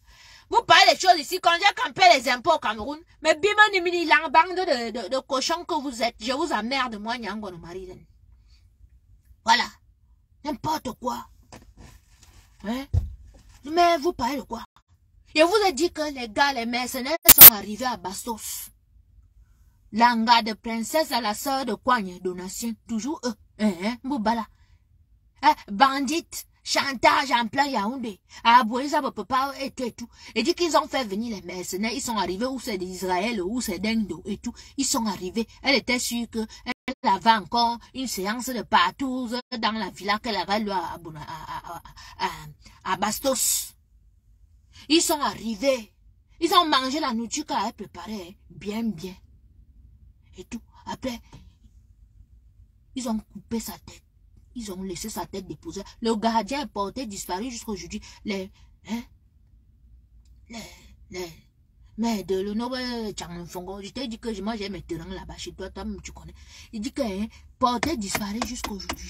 Vous parlez des choses ici, quand j'ai campé les impôts au Cameroun, mais bima ni mini lang bande de, de, de cochons que vous êtes, je vous emmerde, moi, nyango no mariden. Voilà. N'importe quoi. Hein? Mais vous parlez de quoi? Je vous ai dit que les gars, les mercenaires sont arrivés à Bastos. L'anga de princesse à la sœur de Coigne, donation, toujours eux. Hein, Boubala. Hein, bandite, chantage en plein Yaoundé. Aboué, ça ne peut pas et tout et tout. Et dit qu'ils ont fait venir les mercenaires, ils sont arrivés où c'est d'Israël, où c'est d'Indo et tout. Ils sont arrivés. Elle était sûre que elle avait encore une séance de partout dans la villa qu'elle avait louée à, à, à, à, à Bastos. Ils sont arrivés. Ils ont mangé la nourriture qu'elle avait préparée. Bien, bien. Et tout. Après, ils ont coupé sa tête. Ils ont laissé sa tête déposée. Le gardien est porté disparu jusqu'aujourd'hui. Les, hein, les, les, mais de le Nobel Changfongo, je t'ai dit que moi j'ai mes terrains là-bas chez toi, toi tu connais. Il dit que, hein, porté disparu jusqu'aujourd'hui.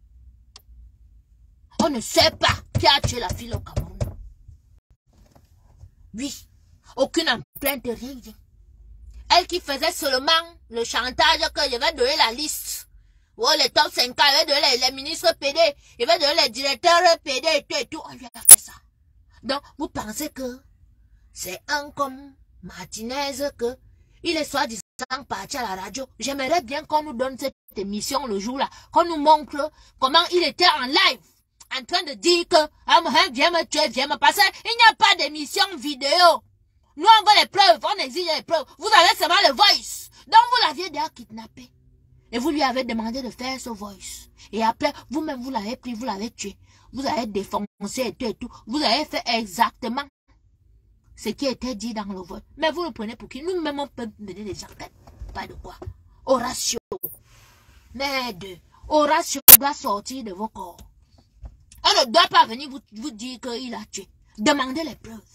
On ne sait pas qui a tué la fille au Cameroun. Oui, aucune empreinte, rien. Elle qui faisait seulement le chantage que je vais donner la liste. Oh, les top cinq, je vais donner les, les ministres P D, je vais donner les directeurs P D et tout et tout. On lui a fait ça. Donc, vous pensez que c'est un comme Martinez que il est soi-disant parti à la radio. J'aimerais bien qu'on nous donne cette émission le jour-là, qu'on nous montre comment il était en live, en train de dire que ah, viens me tuer, viens me passer. Il n'y a pas d'émission vidéo. Nous on veut les preuves, on exige les preuves. Vous avez seulement le voice. Donc vous l'aviez déjà kidnappé. Et vous lui avez demandé de faire ce voice. Et après, vous-même, vous l'avez pris, vous l'avez tué. Vous avez défoncé et tout et tout. Vous avez fait exactement ce qui était dit dans le voice. Mais vous le prenez pour qui? Nous-mêmes, on peut mener des enquêtes. Pas de quoi. Horatio. Merde. Horatio doit sortir de vos corps. On ne doit pas venir vous, vous dire qu'il a tué. Demandez les preuves.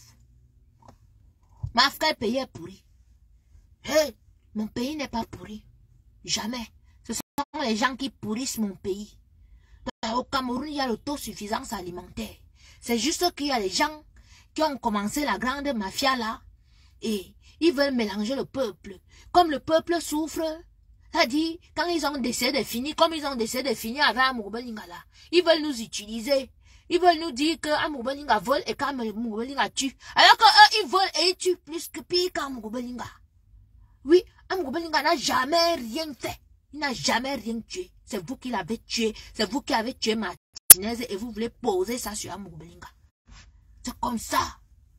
Ma frère pays est pourri. Hey, mon pays n'est pas pourri. Jamais. Ce sont les gens qui pourrissent mon pays. Au Cameroun, il y a l'autosuffisance alimentaire. C'est juste qu'il y a des gens qui ont commencé la grande mafia là et ils veulent mélanger le peuple. Comme le peuple souffre, c'est-à-dire quand ils ont décidé de finir, comme ils ont décidé de finir avec Amourbelinga là, ils veulent nous utiliser. Ils veulent nous dire que Amourbelinga vole et qu'Amourbelinga tue. Alors qu'eux, ils volent et ils tuent plus que pire qu'Amourbelinga. Oui, Amourbelinga n'a jamais rien fait. Il n'a jamais rien tué. C'est vous qui l'avez tué. C'est vous qui avez tué Martinez et vous voulez poser ça sur Amourbelinga. C'est comme ça.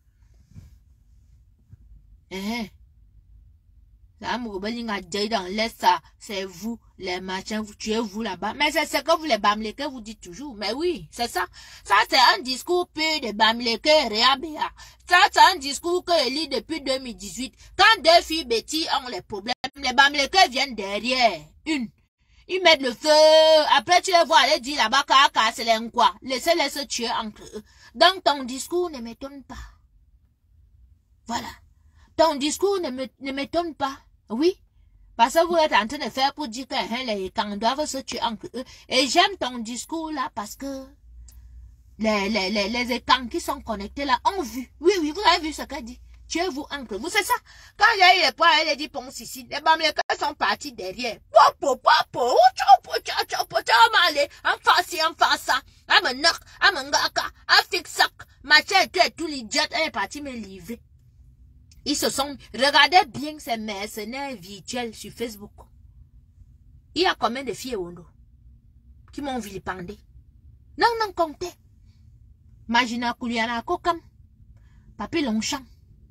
Eh, Amourbelinga dit dans l'Est, ça, c'est vous, les machins, vous tuez vous là-bas. Mais c'est ce que vous les Bamileke vous dites toujours. Mais oui, c'est ça. Ça, c'est un discours pur de Bamileke et Réabéa. Ça, c'est un discours que je lis depuis deux mille dix-huit. Quand deux filles bêtises ont les problèmes, les Bamileke viennent derrière. Une. Ils mettent le feu. Après, tu les vois aller dire là-bas, car c'est les quoi. Laissez-les se tuer entre eux. Donc, ton discours ne m'étonne pas. Voilà. Ton discours ne m'étonne pas. Oui. Parce que vous êtes en train de faire pour dire que hein, les camps doivent se tuer entre eux. Et j'aime ton discours là parce que les, les, les, les écrans qui sont connectés là ont vu. Oui, oui, vous avez vu ce qu'elle dit. Tuez-vous entre vous, c'est ça. Quand il y a eu les points, elle a dit ponce ici. Les Bamileke sont partis derrière. Popo, popo, chopo, chopo, chopo, chopo, en face, en face, en menak, en mangaka, en fixac, machin et tout, et tout, l'idiot, elle est partie me livrer. Ils se sont, regardez bien ces mercenaires virtuels sur Facebook. Il y a combien de filles Wondo qui m'ont vilipendé? Non, non, comptez. Magina Kouliana Kokam, Papi Longchamp.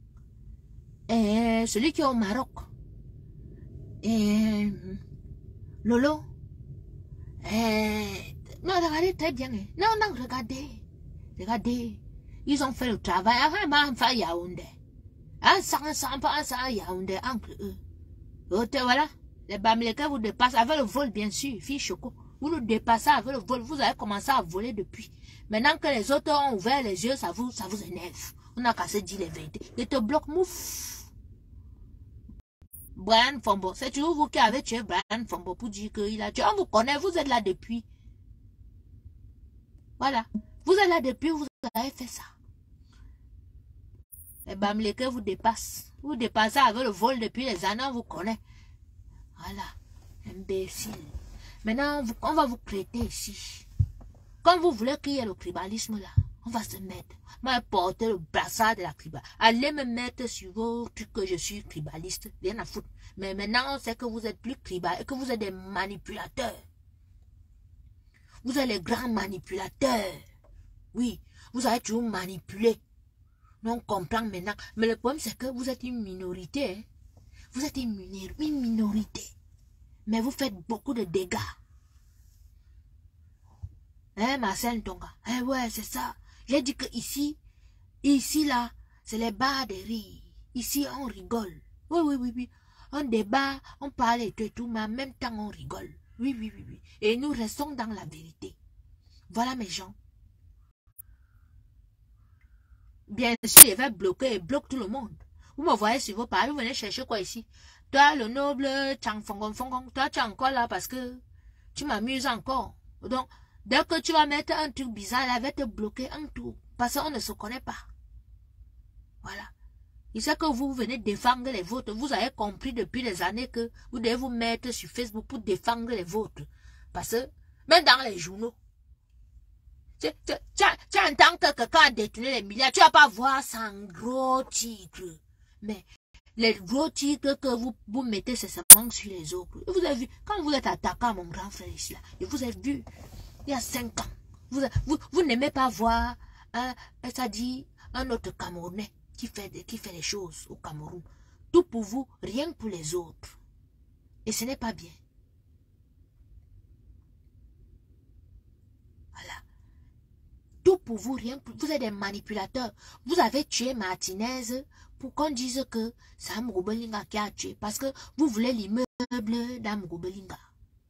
Et celui qui est au Maroc. Et Lolo. Et non, regardez très bien. Non, non, regardez. Regardez. Ils ont fait le travail. Avant, enfin, Yaoundé. Un sang, sang, pas un sang, Yaoundé entre eux. Voilà. Les Bamileke vous dépassent avec le vol, bien sûr. Fille Choco. Vous nous dépassez avec le vol. Vous avez commencé à voler depuis. Maintenant que les autres ont ouvert les yeux, ça vous, ça vous énerve. On n'a qu'à se dire les vérités. Ils te bloquent, mouf. Brian Fombo, c'est toujours vous qui avez tué Brian Fombo pour dire qu'il a tué. On vous connaît, vous êtes là depuis. Voilà. Vous êtes là depuis, vous avez fait ça. Les Bamileke vous dépassent. Vous dépassez avec le vol depuis les années, on vous connaît. Voilà. Imbécile. Maintenant, vous, on va vous traiter ici. Quand vous voulez qu'il y ait le tribalisme là, on va se mettre. Moi, porter le brassard de la tribal. Allez me mettre sur vos trucs que je suis tribaliste. Rien à foutre. Mais maintenant, c'est que vous êtes plus tribal et que vous êtes des manipulateurs. Vous êtes les grands manipulateurs. Oui, vous avez toujours manipulé. Non, on comprend maintenant. Mais le problème, c'est que vous êtes une minorité. Hein? Vous êtes une, minor une minorité. Mais vous faites beaucoup de dégâts. Hein, Marcel Tonga? Hein, ouais, c'est ça. J'ai dit que ici, ici, là, c'est les bars de rire. Ici, on rigole. Oui, oui, oui, oui. On débat, on parle et tout, mais en même temps, on rigole. Oui, oui, oui, oui. Et nous restons dans la vérité. Voilà mes gens. Bien sûr, il va bloquer et bloque tout le monde. Vous me voyez sur vos pages, vous venez chercher quoi ici? Toi, le noble Chang Fongong Fongong, toi, tu es encore là parce que tu m'amuses encore. Donc, dès que tu vas mettre un truc bizarre, elle va te bloquer un tour. Parce qu'on ne se connaît pas. Voilà. Il sait que vous venez défendre les vôtres. Vous avez compris depuis des années que vous devez vous mettre sur Facebook pour défendre les vôtres. Parce que, même dans les journaux, tu, tu, tu, tu entends que quelqu'un a détourné les milliards, tu vas pas voir ça en gros titre. Mais les gros titres que vous, vous mettez, c'est seulement sur les autres. Et vous avez vu, quand vous êtes attaqué à mon grand frère ici, là, et vous avez vu, il y a cinq ans, vous, vous, vous n'aimez pas voir, hein, ça dit, un autre Camerounais qui fait, des, qui fait les choses au Cameroun. Tout pour vous, rien pour les autres. Et ce n'est pas bien. Voilà. Tout pour vous, rien pour vous. Êtes des manipulateurs. Vous avez tué Martinez pour qu'on dise que c'est Amroubelinga qui a tué. Parce que vous voulez l'immeuble d'Amroubelinga.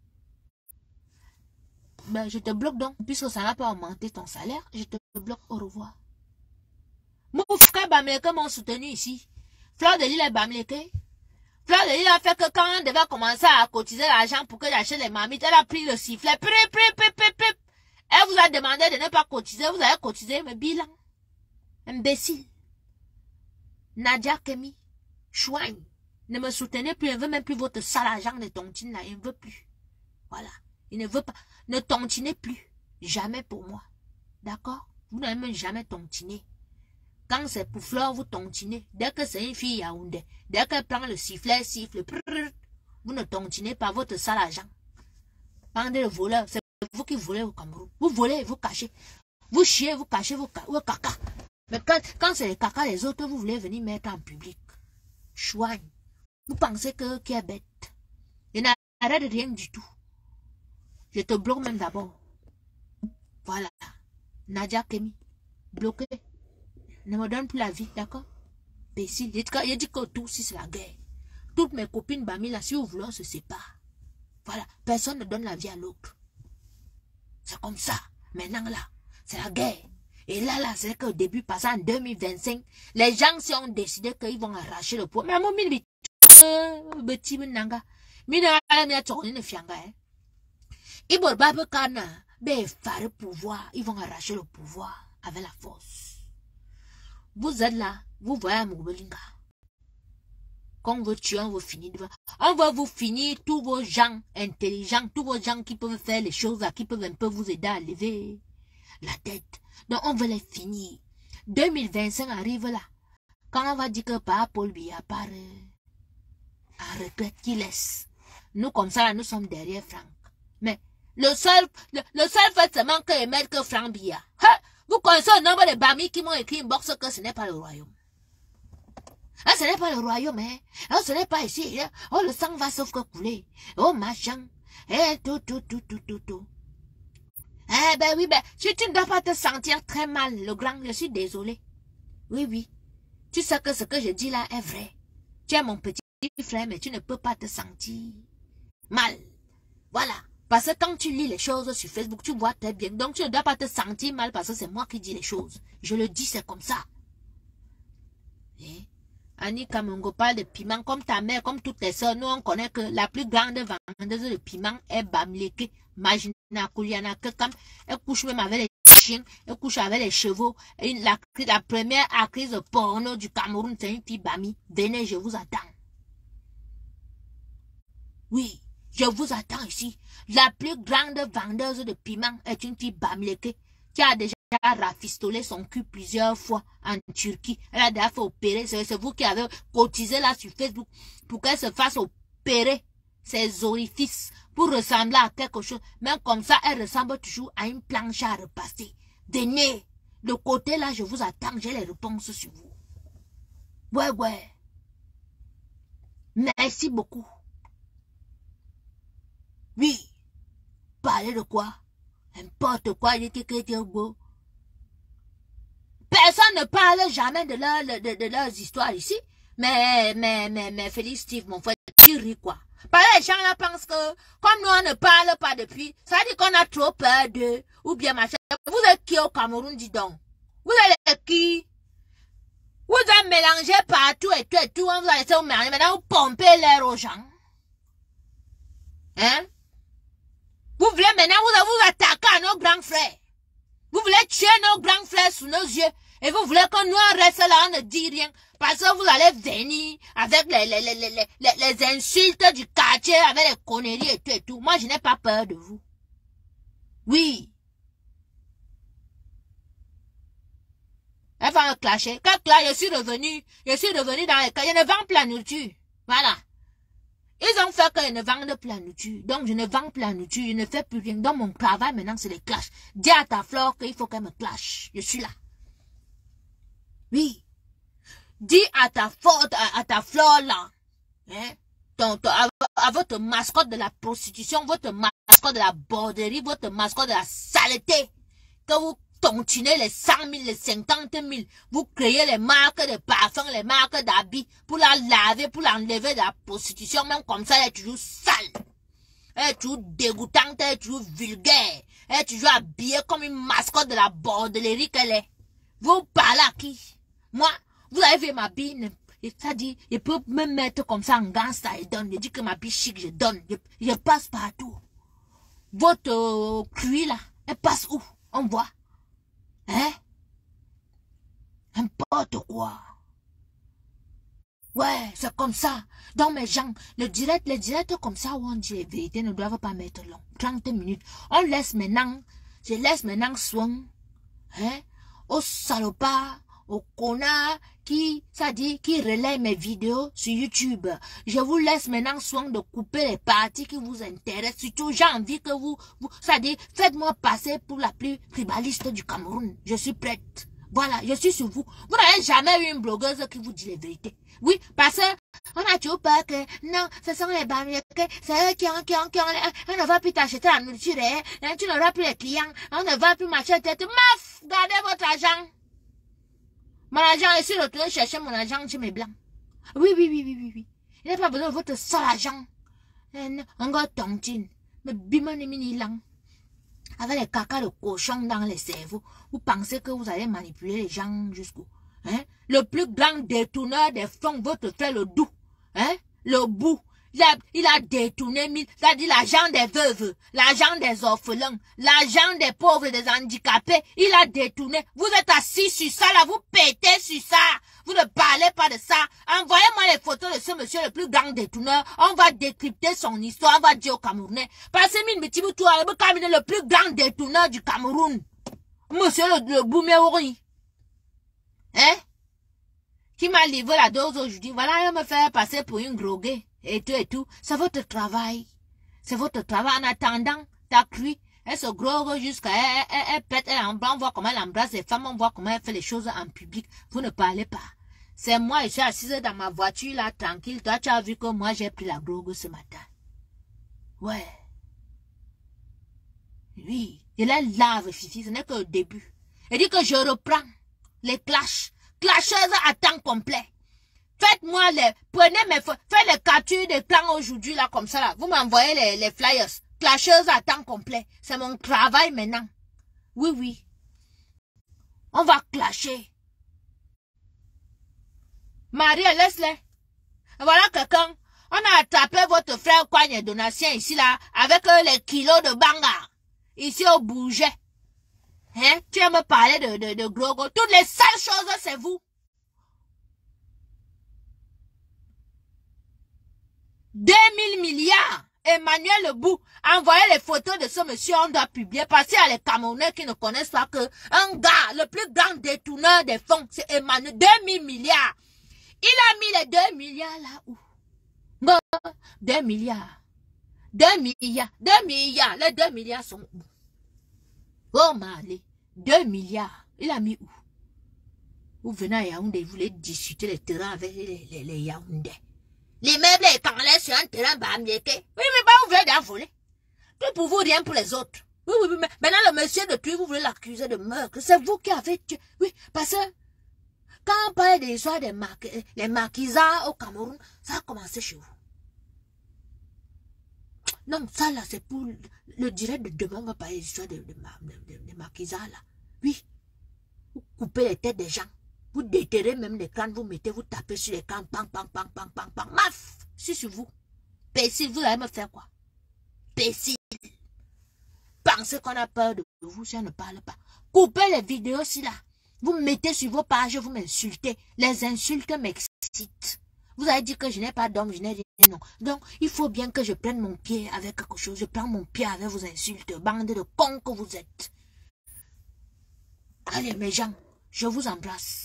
Ben, je te bloque donc. Puisque ça n'a pas augmenté ton salaire, je te bloque. Au revoir. Mon frère Bamileke m'ont soutenu ici. Fleur de Lille et Bamileke. Fleur de Lille a fait que quand on devait commencer à cotiser l'argent pour que j'achète les marmites, elle a pris le sifflet. Prip, prip, prip, prip, prip. Elle vous a demandé de ne pas cotiser. Vous avez cotisé, mais bilan. Imbécile. Nadia Kemi. Chouin. Ne me soutenez plus. Il ne veut même plus votre sale argent de tontine là. Il ne veut plus. Voilà. Il ne veut pas. Ne tontinez plus. Jamais pour moi. D'accord? Vous n'avez même jamais tontiné. Quand c'est pour Fleur, vous tontinez. Dès que c'est une fille Yaoundé, dès qu'elle prend le sifflet, siffle, prrr, vous ne tontinez pas votre sale argent. Pendez le voleur, c'est vous qui volez au Cameroun. Vous volez, vous cachez. Vous chiez, vous cachez vos, vos caca. Mais quand, quand c'est les caca des autres, vous voulez venir mettre en public. Chouagne. Vous pensez que qui est bête. Il n'arrête rien du tout. Je te bloque même d'abord. Voilà. Nadia Kemi. Bloqué. Ne me donne plus la vie, d'accord? Bécile. Il dit que tout, si c'est la guerre. Toutes mes copines Bami, là, si vous voulez, on se sépare. Voilà. Personne ne donne la vie à l'autre. C'est comme ça. Maintenant, là, c'est la guerre. Et là, là, c'est qu'au début, passé en deux mille vingt-cinq, les gens si ont décidé qu'ils vont arracher le poids. Mais à mon mille, petit nanga. Mina, mina, tourner le fianga, hein. Ils vont pas kana, mais faire le pouvoir. Ils vont arracher le pouvoir avec la force. Vous êtes là, vous voyez Amroubelinga. Quand on veut tuer, on veut finir devant. On va vous finir tous vos gens intelligents, tous vos gens qui peuvent faire les choses, qui peuvent un peu vous aider à lever la tête. Donc on veut les finir. deux mille vingt-cinq arrive là. Quand on va dire que par Paul Biya part en retraite qui laisse. Nous comme ça, là, nous sommes derrière Franck. Mais le seul, le, le seul fait seulement que émettre que Franck Biya. Ha! Vous connaissez le nombre de Bami qui m'ont écrit une box que ce n'est pas le royaume. Ah, ce n'est pas le royaume, hein. Oh, ce n'est pas ici. Hein? Oh, le sang va sauf que couler. Oh, machin. Eh, tout, tout, tout, tout, tout, tout. Eh, ben oui, ben, tu, tu ne dois pas te sentir très mal, le grand. Je suis désolé. Oui, oui. Tu sais que ce que je dis là est vrai. Tu es mon petit frère, mais tu ne peux pas te sentir mal. Voilà. Parce que quand tu lis les choses sur Facebook, tu vois très bien. Donc, tu ne dois pas te sentir mal parce que c'est moi qui dis les choses. Je le dis, c'est comme ça. Eh? Annie Kamongo parle de piment comme ta mère, comme toutes tes soeurs. Nous, on connaît que la plus grande vendeuse de piment est Bamileke. Majina Kouliana, que comme elle couche même avec les chien et couche avec les chevaux. Et la, la première actrice de porno du Cameroun, c'est une fille Bami. Venez, je vous attends. Oui, je vous attends ici. La plus grande vendeuse de piment est une fille Bamileke qui a déjà rafistolé son cul plusieurs fois en Turquie. Elle a déjà fait opérer. C'est vous qui avez cotisé là sur Facebook pour qu'elle se fasse opérer ses orifices pour ressembler à quelque chose. Même comme ça, elle ressemble toujours à une planche à repasser. Venez, le côté là, je vous attends. J'ai les réponses sur vous. Ouais, ouais. Merci beaucoup. Oui. Parler de quoi? N'importe quoi. Personne ne parle jamais de, leur, de, de leurs histoires ici. Mais, mais, mais, mais, Félix Steve, mon frère, tu ris quoi? Parce que les gens là pensent que, comme nous on ne parle pas depuis, ça dit qu'on a trop peur d'eux, ou bien machin. Vous êtes qui au Cameroun, dis donc? Vous êtes qui? Vous êtes mélangé partout et tout et tout, on vous a laissé au mélanger, maintenant vous pompez l'air aux gens. Hein? Vous voulez maintenant vous, vous attaquer à nos grands frères. Vous voulez tuer nos grands frères sous nos yeux. Et vous voulez que nous on reste là, on ne dit rien. Parce que vous allez venir avec les, les, les, les, les, les insultes du quartier, avec les conneries et tout et tout. Moi, je n'ai pas peur de vous. Oui. Elle va me clasher. Quand là, je suis revenu, je suis revenu dans les cas. Je ne vends plus la nourriture. Voilà. Ils ont fait qu'ils ne vendent plus la nourriture. Donc, je ne vends plus la nourriture. Je ne fais plus rien. Donc, mon travail maintenant, c'est les clashs. Dis à ta flore qu'il faut qu'elle me clash. Je suis là. Oui. Dis à ta faute, à, à ta flore là, hein, ton, ton, à, à votre mascotte de la prostitution, votre mascotte de la borderie, votre mascotte de la saleté, que vous tontonnez les cent mille, les cinquante mille, vous créez les marques de parfums, les marques d'habits, pour la laver, pour l'enlever de la prostitution, même comme ça, elle est toujours sale. Elle est toujours dégoûtante, elle est toujours vulgaire, elle est toujours habillée comme une mascotte de la borderie qu'elle est. Vous parlez à qui? Moi, vous avez vu ma bille, ça dit, je peux me mettre comme ça en gants, ça et donne. Je dis que ma bille chic, je donne. Je, je passe partout. Votre euh, cuit là, elle passe où? On voit. Hein? N'importe quoi. Ouais, c'est comme ça. Donc mes gens, le direct, les directs comme ça où on dit les vérités ne doivent pas mettre long. trente minutes. On laisse maintenant, je laisse maintenant soin, hein, aux salopards, aux connards qui, ça dit, qui relaient mes vidéos sur YouTube. Je vous laisse maintenant soin de couper les parties qui vous intéressent. Surtout, j'ai envie que vous, vous ça dit, faites-moi passer pour la plus tribaliste du Cameroun. Je suis prête. Voilà, je suis sur vous. Vous n'avez jamais eu une blogueuse qui vous dit les vérités. Oui, parce que on a toujours peur que, non, ce sont les banlieues, c'est eux qui ont, qui ont, qui ont, on ne va plus t'acheter la nourriture, hein, tu n'auras plus les clients, on ne va plus marcher tête. Maf, gardez votre argent. Mon argent, je suis retourné chercher mon argent chez mes blancs. Oui, oui, oui, oui, oui, oui. Il n'y a pas besoin de votre seul argent. Encore tontine. Mais bimani mini lang. Avec les caca de cochon dans les cerveaux. Vous pensez que vous allez manipuler les gens jusqu'où? Hein? Le plus grand détourneur des fonds, votre frère le doux. Hein? Le bout. Il a, il a détourné mille, c'est-à-dire l'argent des veuves, l'argent des orphelins, l'argent des pauvres, des handicapés, il a détourné. Vous êtes assis sur ça, là, vous pétez sur ça. Vous ne parlez pas de ça. Envoyez-moi les photos de ce monsieur le plus grand détourneur. On va décrypter son histoire, on va dire au Camerounais. Parce que le plus grand détourneur du Cameroun. Monsieur le, le Bouméori. Hein? Qui m'a livré la dose aujourd'hui. Voilà, il me fait passer pour une droguée. Et tout et tout. C'est votre travail. C'est votre travail. En attendant, t'as cru. Elle se grogue jusqu'à elle, elle, elle pète, elle embrasse. On voit comment elle embrasse les femmes. On voit comment elle fait les choses en public. Vous ne parlez pas. C'est moi, je suis assise dans ma voiture là, tranquille. Toi, tu as vu que moi, j'ai pris la drogue ce matin. Ouais. Oui. Je la lave, Fifi. Ce n'est que le début. Elle dit que je reprends les clashs. Clasheuses à temps complet. Faites-moi les, prenez mes, faites les captures des plans aujourd'hui, là, comme ça, là. Vous m'envoyez les, les flyers. Clasheuse à temps complet. C'est mon travail maintenant. Oui, oui. On va clasher. Marie, laisse-les. Voilà quelqu'un. On a attrapé votre frère Kwanye Donatien ici, là, avec euh, les kilos de banga. Ici, au Bouget. Hein? Tu vas me parler de, de, de gros gros. Toutes les sales choses, c'est vous. deux mille milliards. Emmanuel Lebou, envoyez les photos de ce monsieur, on doit publier, parce qu'il y a les Camerounais qui ne connaissent pas que un gars, le plus grand détourneur des fonds, c'est Emmanuel, deux mille milliards. Il a mis les deux milliards là où? Bon, deux milliards. deux milliards. deux milliards. Les deux milliards sont où? Oh, Malé. deux milliards. Il a mis où? Vous venez à Yaoundé, vous voulez discuter les terrains avec les, les, les Yaoundais. Les meubles et quand sur un terrain bamiéké. Oui, mais pas vous voulez d'en voler. Tout pour vous, rien pour les autres. Oui, oui, oui, mais maintenant le monsieur de tuer, vous voulez l'accuser de meurtre. C'est vous qui avez tué. Oui, parce que quand on parle des histoires des mar les marquisats au Cameroun, ça a commencé chez vous. Non, ça là, c'est pour le direct de demain, on va parler des histoires de, de, de, de, de marquisats là. Oui. Vous coupez les têtes des gens. Vous déterrez même les crânes, vous mettez, vous tapez sur les crânes, pang, pang, pang, pang, pang, pang, maf, c'est sur vous. Pécile, vous allez me faire quoi? Pécile. Pensez qu'on a peur de vous, si on ne parle pas. Coupez les vidéos si là. Vous mettez sur vos pages, vous m'insultez. Les insultes m'excitent. Vous avez dit que je n'ai pas d'homme, je n'ai rien, non. Donc, il faut bien que je prenne mon pied avec quelque chose. Je prends mon pied avec vos insultes, bande de cons que vous êtes. Allez, mes gens, je vous embrasse.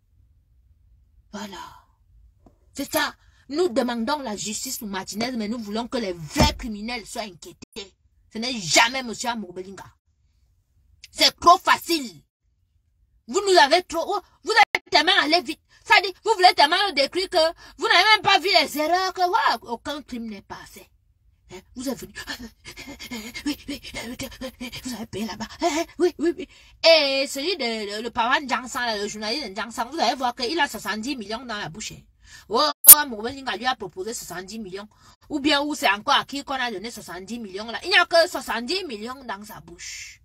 Voilà. C'est ça. Nous demandons la justice pour Martinez, mais nous voulons que les vrais criminels soient inquiétés. Ce n'est jamais M. Amour-Bellinga. C'est trop facile. Vous nous avez trop... Oh, vous êtes tellement allé vite. Ça dit, vous voulez tellement nous décrire que vous n'avez même pas vu les erreurs, que voilà, aucun crime n'est passé. Hein? Vous êtes venu... Oui, oui, vous avez payé là-bas. Oui, oui, oui. Et celui de, de le parent Jansan, le journaliste de Jansan, vous allez voir qu'il a soixante-dix millions dans la bouche. Oh, Amour-Bellinga lui a proposé soixante-dix millions. Ou bien, où c'est encore à qui qu'on a donné soixante-dix millions là. Il n'y a que soixante-dix millions dans sa bouche.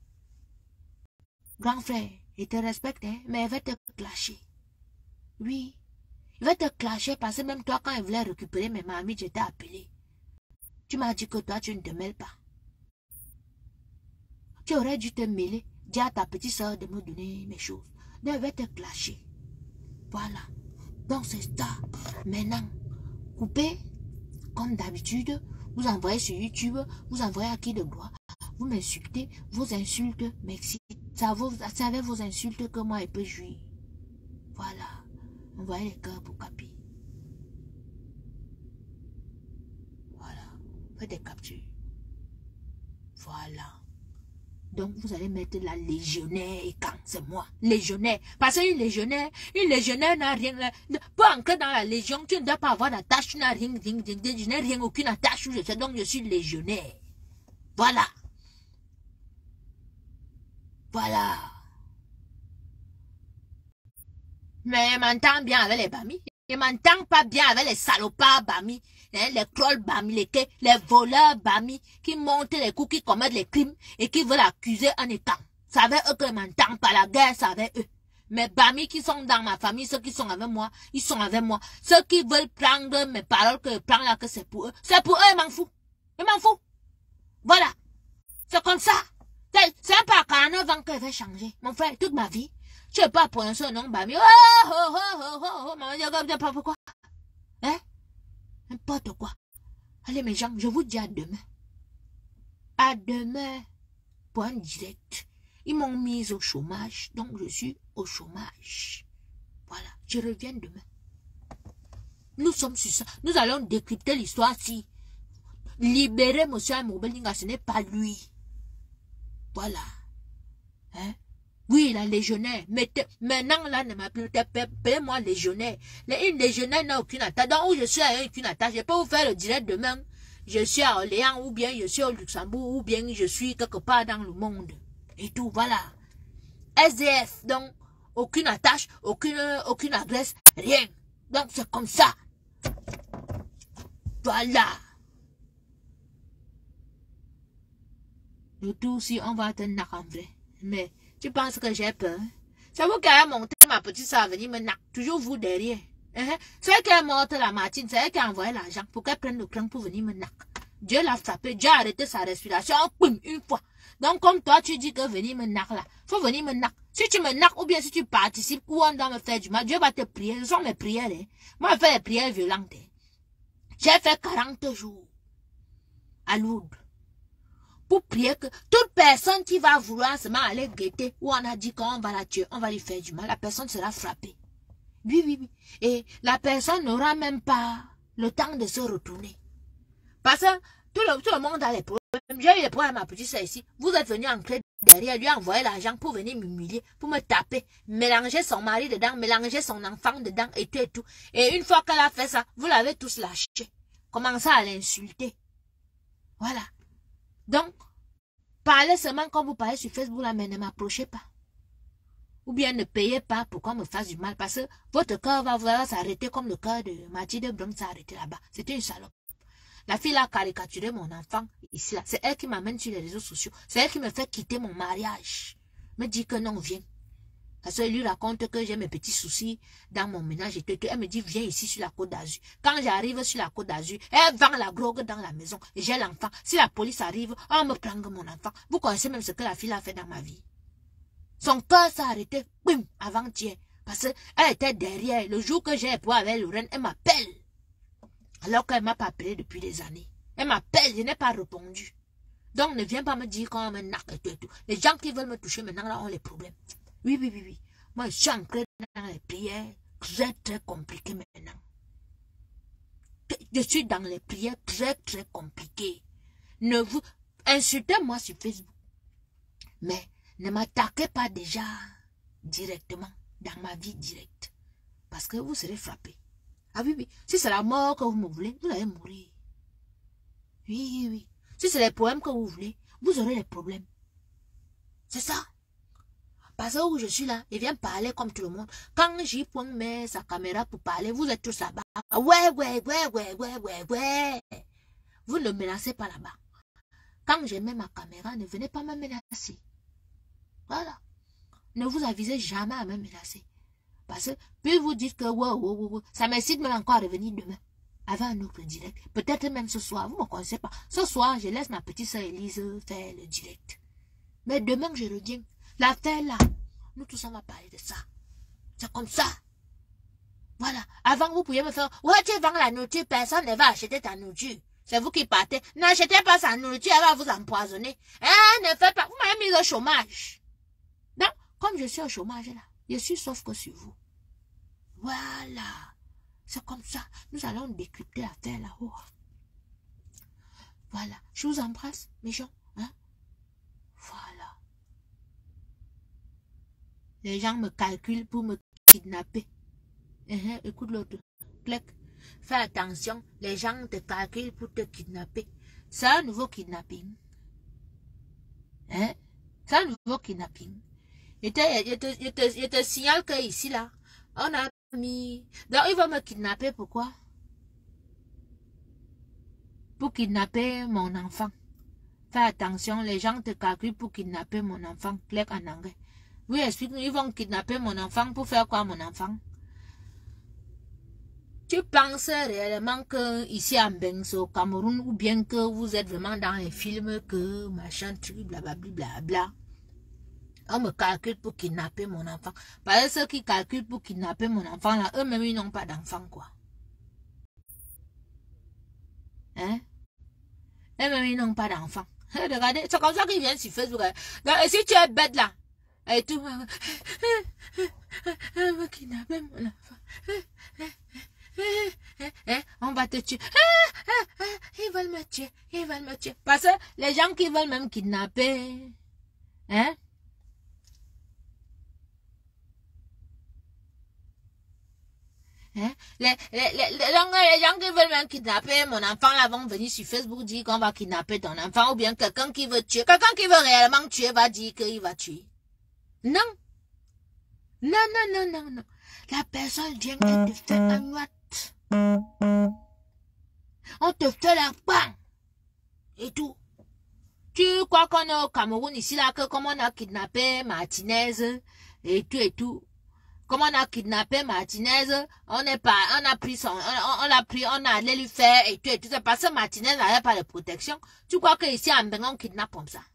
Grand frère, il te respecte, hein, mais il va te clasher. Oui. Il va te clasher parce que même toi, quand il voulait récupérer mes mamies, je t'ai appelé. Tu m'as dit que toi, tu ne te mêles pas. Tu aurais dû te mêler. Dis à ta petite soeur de me donner mes choses. Donc, elle va te clasher. Voilà. Donc, c'est ça. Maintenant, coupez. Comme d'habitude, vous envoyez sur YouTube, vous envoyez à qui de droit. Vous m'insultez, vos insultes m'excitent. C'est avec vos insultes que moi, je peux jouir. Voilà. Envoyez les cœurs pour Capi. Voilà. Faites des captures. Voilà. Donc, vous allez mettre la légionnaire et quand c'est moi. Légionnaire. Parce qu'une légionnaire, une légionnaire n'a rien. Pour entrer dans la légion, tu ne dois pas avoir d'attache, tu n'as rien, rien, rien, je n'ai rien, aucune attache où je suis. Donc, je suis légionnaire. Voilà. Voilà. Mais il m'entend bien avec les bamis. Il m'entend pas bien avec les salopards bamis. Hein, les trolls bamis, les, les voleurs bamis qui montent les coups, qui commettent les crimes et qui veulent accuser un état. C'est avec eux que je m'entends pas, la guerre, c'est avec eux. Mes bamis qui sont dans ma famille, ceux qui sont avec moi, ils sont avec moi. Ceux qui veulent prendre mes paroles que je prends là, que c'est pour eux. C'est pour eux, ils m'en foutent. Ils m'en foutent. Voilà. C'est comme ça. C'est un peu à quarante-neuf ans que je vais changer. Mon frère, toute ma vie, je ne sais pas prononcer un nom bami. Oh, oh, oh, oh, oh, oh, maman, je ne sais pas pourquoi. Hein? N'importe quoi. Allez mes gens, je vous dis à demain. À demain. Pour un direct. Ils m'ont mis au chômage. Donc je suis au chômage. Voilà. Je reviens demain. Nous sommes sur ça. Nous allons décrypter l'histoire si. Libérer M. Amour-Bellinga, ce n'est pas lui. Voilà. Hein? Oui, la légionnaire. Mais maintenant, là, ne m'a plus. Paye-moi légionnaire. Une légionnaire n'a aucune attache. Donc, où je suis à aucune attache. Je peux vous faire le direct demain. Je suis à Orléans, ou bien je suis au Luxembourg, ou bien je suis quelque part dans le monde. Et tout, voilà. S D F, donc, aucune attache, aucune, aucune adresse, rien. Donc, c'est comme ça. Voilà. Le tout, si on va te narrer en vrai. Mais, tu penses que j'ai peur? C'est vous qui avez monté ma petite soeur à venir me nac. Toujours vous derrière. Hein? C'est elle qui est morte la Martine. C'est elle qui a envoyé l'argent pour qu'elle prenne le cran pour venir me nac. Dieu l'a frappé. Dieu a arrêté sa respiration. Une fois. Donc, comme toi, tu dis que venir me nac là, faut venir me nac. Si tu me nac ou bien si tu participes ou on doit me faire du mal, Dieu va te prier. Ce sont mes prières. Hein. Moi, je fais les prières violentes. Hein. J'ai fait quarante jours à Lourdes pour prier que toute personne qui va vouloir seulement aller guetter ou on a dit qu'on va la tuer, on va lui faire du mal, la personne sera frappée. Oui, oui, oui. Et la personne n'aura même pas le temps de se retourner. Parce que tout le, tout le monde a les problèmes. J'ai eu les problèmes à ma petite sœur ici. Vous êtes venu ancrer derrière, lui envoyer l'argent pour venir m'humilier, pour me taper, mélanger son mari dedans, mélanger son enfant dedans et tout et tout. Et une fois qu'elle a fait ça, vous l'avez tous lâché. Commencez à l'insulter. Voilà. Donc, parlez seulement quand vous parlez sur Facebook là, mais ne m'approchez pas. Ou bien ne payez pas pour qu'on me fasse du mal, parce que votre cœur va, va s'arrêter comme le cœur de Mathilde Blum s'est arrêté là-bas. C'était une salope. La fille a caricaturé mon enfant ici là. C'est elle qui m'amène sur les réseaux sociaux. C'est elle qui me fait quitter mon mariage. Me dit que non, viens. Parce qu'elle lui raconte que j'ai mes petits soucis dans mon ménage et tout. Elle me dit, viens ici sur la Côte d'Azur. Quand j'arrive sur la Côte d'Azur, elle vend la drogue dans la maison. Et j'ai l'enfant. Si la police arrive, on me prend mon enfant. Vous connaissez même ce que la fille a fait dans ma vie. Son cœur s'est arrêté, boum, avant-hier. Parce qu'elle était derrière. Le jour que j'ai pour avec Lorraine, elle m'appelle. Alors qu'elle ne m'a pas appelé depuis des années. Elle m'appelle, je n'ai pas répondu. Donc ne viens pas me dire qu'on me naque et tout et tout. Les gens qui veulent me toucher maintenant là ont les problèmes. Oui, oui, oui, oui. Moi, je suis entré dans les prières très, très compliquées maintenant. Je suis dans les prières très, très compliquées. Ne vous insultez-moi sur Facebook. Mais ne m'attaquez pas déjà directement dans ma vie directe. Parce que vous serez frappé. Ah oui, oui. Si c'est la mort que vous me voulez, vous allez mourir. Oui, oui. Si c'est les problèmes que vous voulez, vous aurez les problèmes. C'est ça. Parce que où je suis là, il vient parler comme tout le monde. Quand j'y pointe met sa caméra pour parler, vous êtes tous là-bas. Ouais, ouais, ouais, ouais, ouais, ouais, ouais. Vous ne menacez pas là-bas. Quand je mets ma caméra, ne venez pas me menacer. Voilà. Ne vous avisez jamais à me menacer. Parce que, puis vous dites que, wow, wow, wow, wow, ça m'incite même encore à revenir demain. Avec un autre direct. Peut-être même ce soir, vous ne me connaissez pas. Ce soir, je laisse ma petite soeur Elise faire le direct. Mais demain, je reviens. L'affaire là, nous tous on va parler de ça. C'est comme ça. Voilà. Avant, vous pouviez me faire, ouais, tu vends la nourriture, personne ne va acheter ta nourriture. C'est vous qui partez. N'achetez pas sa nourriture, elle va vous empoisonner. Hein, ne faites pas. Vous m'avez mis au chômage. Donc, comme je suis au chômage là, je suis sauf que sur vous. Voilà. C'est comme ça. Nous allons décrypter l'affaire là-haut. Voilà. Je vous embrasse, mes gens. Hein? Voilà. Les gens me calculent pour me kidnapper. Uh-huh. Écoute l'autre. Clic. Fais attention. Les gens te calculent pour te kidnapper. C'est un nouveau kidnapping. Hein? C'est un nouveau kidnapping. Je te, je te, je te, je te signale que ici là, on a mis... Donc il va me kidnapper, pourquoi? Pour kidnapper mon enfant. Fais attention, les gens te calculent pour kidnapper mon enfant. Clic en anglais. Oui, explique-nous, ils vont kidnapper mon enfant pour faire quoi, mon enfant? Tu penses réellement que ici à Mbengso, au Cameroun, ou bien que vous êtes vraiment dans les films que machin, truc, blablabla, bla, on me calcule pour kidnapper mon enfant. Parce que ceux qui calculent pour kidnapper mon enfant, là, eux-mêmes, ils n'ont pas d'enfant, quoi. Hein? Eux-mêmes, ils n'ont pas d'enfant. Regardez, c'est comme ça qu'ils viennent sur Facebook. Donc, et si tu es bête, là, et tout, on va kidnapper mon enfant. On va te tuer. Ils veulent me tuer. Ils veulent me tuer. Parce que les gens qui veulent même kidnapper, hein? Hein? Les, les, les, les, les gens qui veulent même kidnapper mon enfant là vont venir sur Facebook dire qu'on va kidnapper ton enfant, ou bien quelqu'un qui veut tuer, quelqu'un qui veut réellement tuer va dire qu'il va tuer. Non. Non, non, non, non, non. La personne vient et te fait un noite. On te fait la bang. Et tout. Tu crois qu'on est au Cameroun ici là, que comme on a kidnappé Martinez et tout et tout. Comme on a kidnappé Martinez, on n'est pas, on a pris son, on, on, on l'a pris, on a allé lui faire et tout et tout. C'est parce que Martinez n'avait pas de protection. Tu crois que ici à Mbeng on kidnappe comme ça?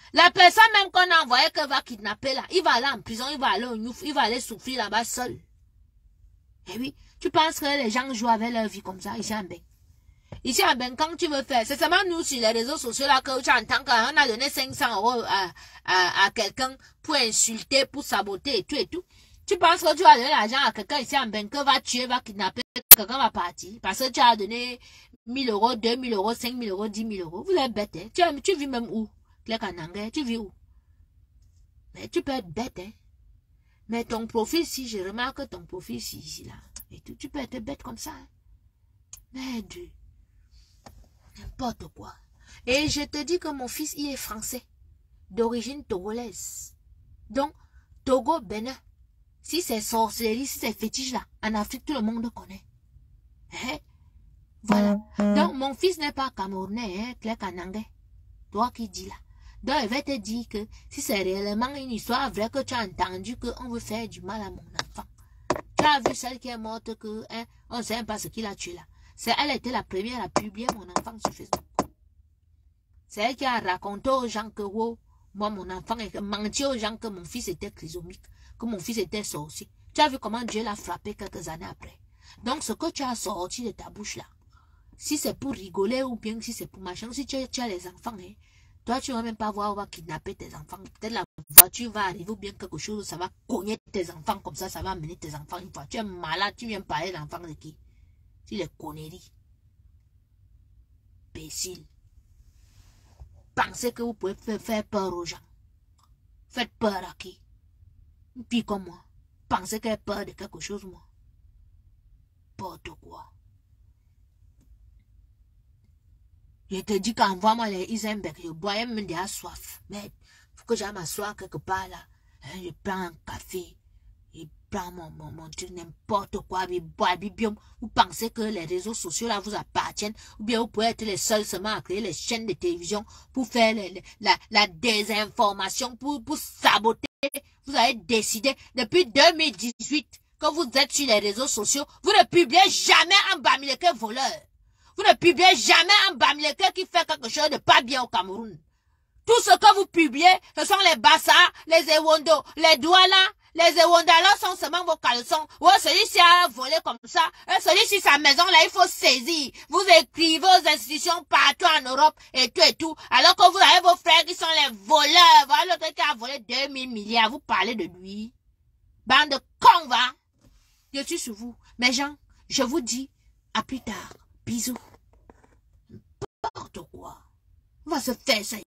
La personne même qu'on a envoyé qu'elle va kidnapper là, il va aller en prison, il va aller au Niouf, il va aller souffrir là-bas seul. Eh oui, tu penses que les gens jouent avec leur vie comme ça, ici en Ben. Ici en Ben, quand tu veux faire, c'est seulement nous sur les réseaux sociaux là que tu entends qu'on a donné cinq cents euros à, à, à quelqu'un pour insulter, pour saboter et tout et tout. Tu penses que tu vas donner l'argent à quelqu'un ici en Ben, que va tuer, va kidnapper, quelqu'un va partir. Parce que tu as donné mille euros, deux mille euros, cinq mille euros, dix mille euros. Vous êtes bête, hein? Tu, tu vis même où? Tu vis où? Mais tu peux être bête, hein? Mais ton profil, si je remarque ton profil ici, ici, là, et tout, tu peux être bête comme ça, hein? Mais du... n'importe quoi. Et je te dis que mon fils, il est français, d'origine togolaise. Donc, Togo, Bénin. Si c'est sorcellerie, si c'est fétiche là, en Afrique, tout le monde connaît. Hein? Voilà. Donc, mon fils n'est pas camerounais, hein, Claire Kanangé. Toi qui dis là. Donc, il va te dire que si c'est réellement une histoire vraie que tu as entendu qu'on veut faire du mal à mon enfant. Tu as vu celle qui est morte que, hein, on ne sait même pas ce qu'il a tué là. C'est elle était la première à publier mon enfant sur Facebook. C'est elle qui a raconté aux gens que, wow, moi, mon enfant, et menti aux gens que mon fils était trisomique, que mon fils était sorcier. Tu as vu comment Dieu l'a frappé quelques années après. Donc, ce que tu as sorti de ta bouche là, si c'est pour rigoler ou bien si c'est pour machin, si tu, tu as les enfants, hein, toi, tu ne vas même pas voir où va kidnapper tes enfants. Peut-être la voiture va arriver ou bien quelque chose, ça va cogner tes enfants comme ça, ça va amener tes enfants une fois. Tu es malade, tu viens parler d'enfants de qui? C'est les conneries. Imbécile. Pensez que vous pouvez faire peur aux gens. Faites peur à qui? Une fille comme moi. Pensez qu'elle a peur de quelque chose, moi. N'importe quoi. Je te dis qu'envoie-moi les Isenberg, je bois, elle me dit à soif. Mais il faut que j'aille m'asseoir quelque part là. Hein, je prends un café, je prends mon, mon, mon truc, n'importe quoi, je bois, bien. Vous pensez que les réseaux sociaux là vous appartiennent, ou bien vous pouvez être les seuls seulement à créer les chaînes de télévision pour faire les, les, la, la désinformation, pour, pour saboter. Vous avez décidé depuis deux mille dix-huit que vous êtes sur les réseaux sociaux, vous ne publiez jamais un Bamileke voleur. Vous ne publiez jamais un Bamileke qui fait quelque chose de pas bien au Cameroun. Tout ce que vous publiez, ce sont les Bassa, les Ewondo, les Douala, les Ewondala sont seulement vos caleçons. Ouais, celui-ci a volé comme ça. Celui-ci, sa maison, là, il faut saisir. Vous écrivez aux institutions partout en Europe et tout et tout. Alors que vous avez vos frères qui sont les voleurs. Voilà l'autre qui a volé deux mille milliards. Vous parlez de lui. Bande de cons, va. Je suis sur vous. Mes gens, je vous dis, à plus tard. Bisous. N'importe quoi. On va se faire ça.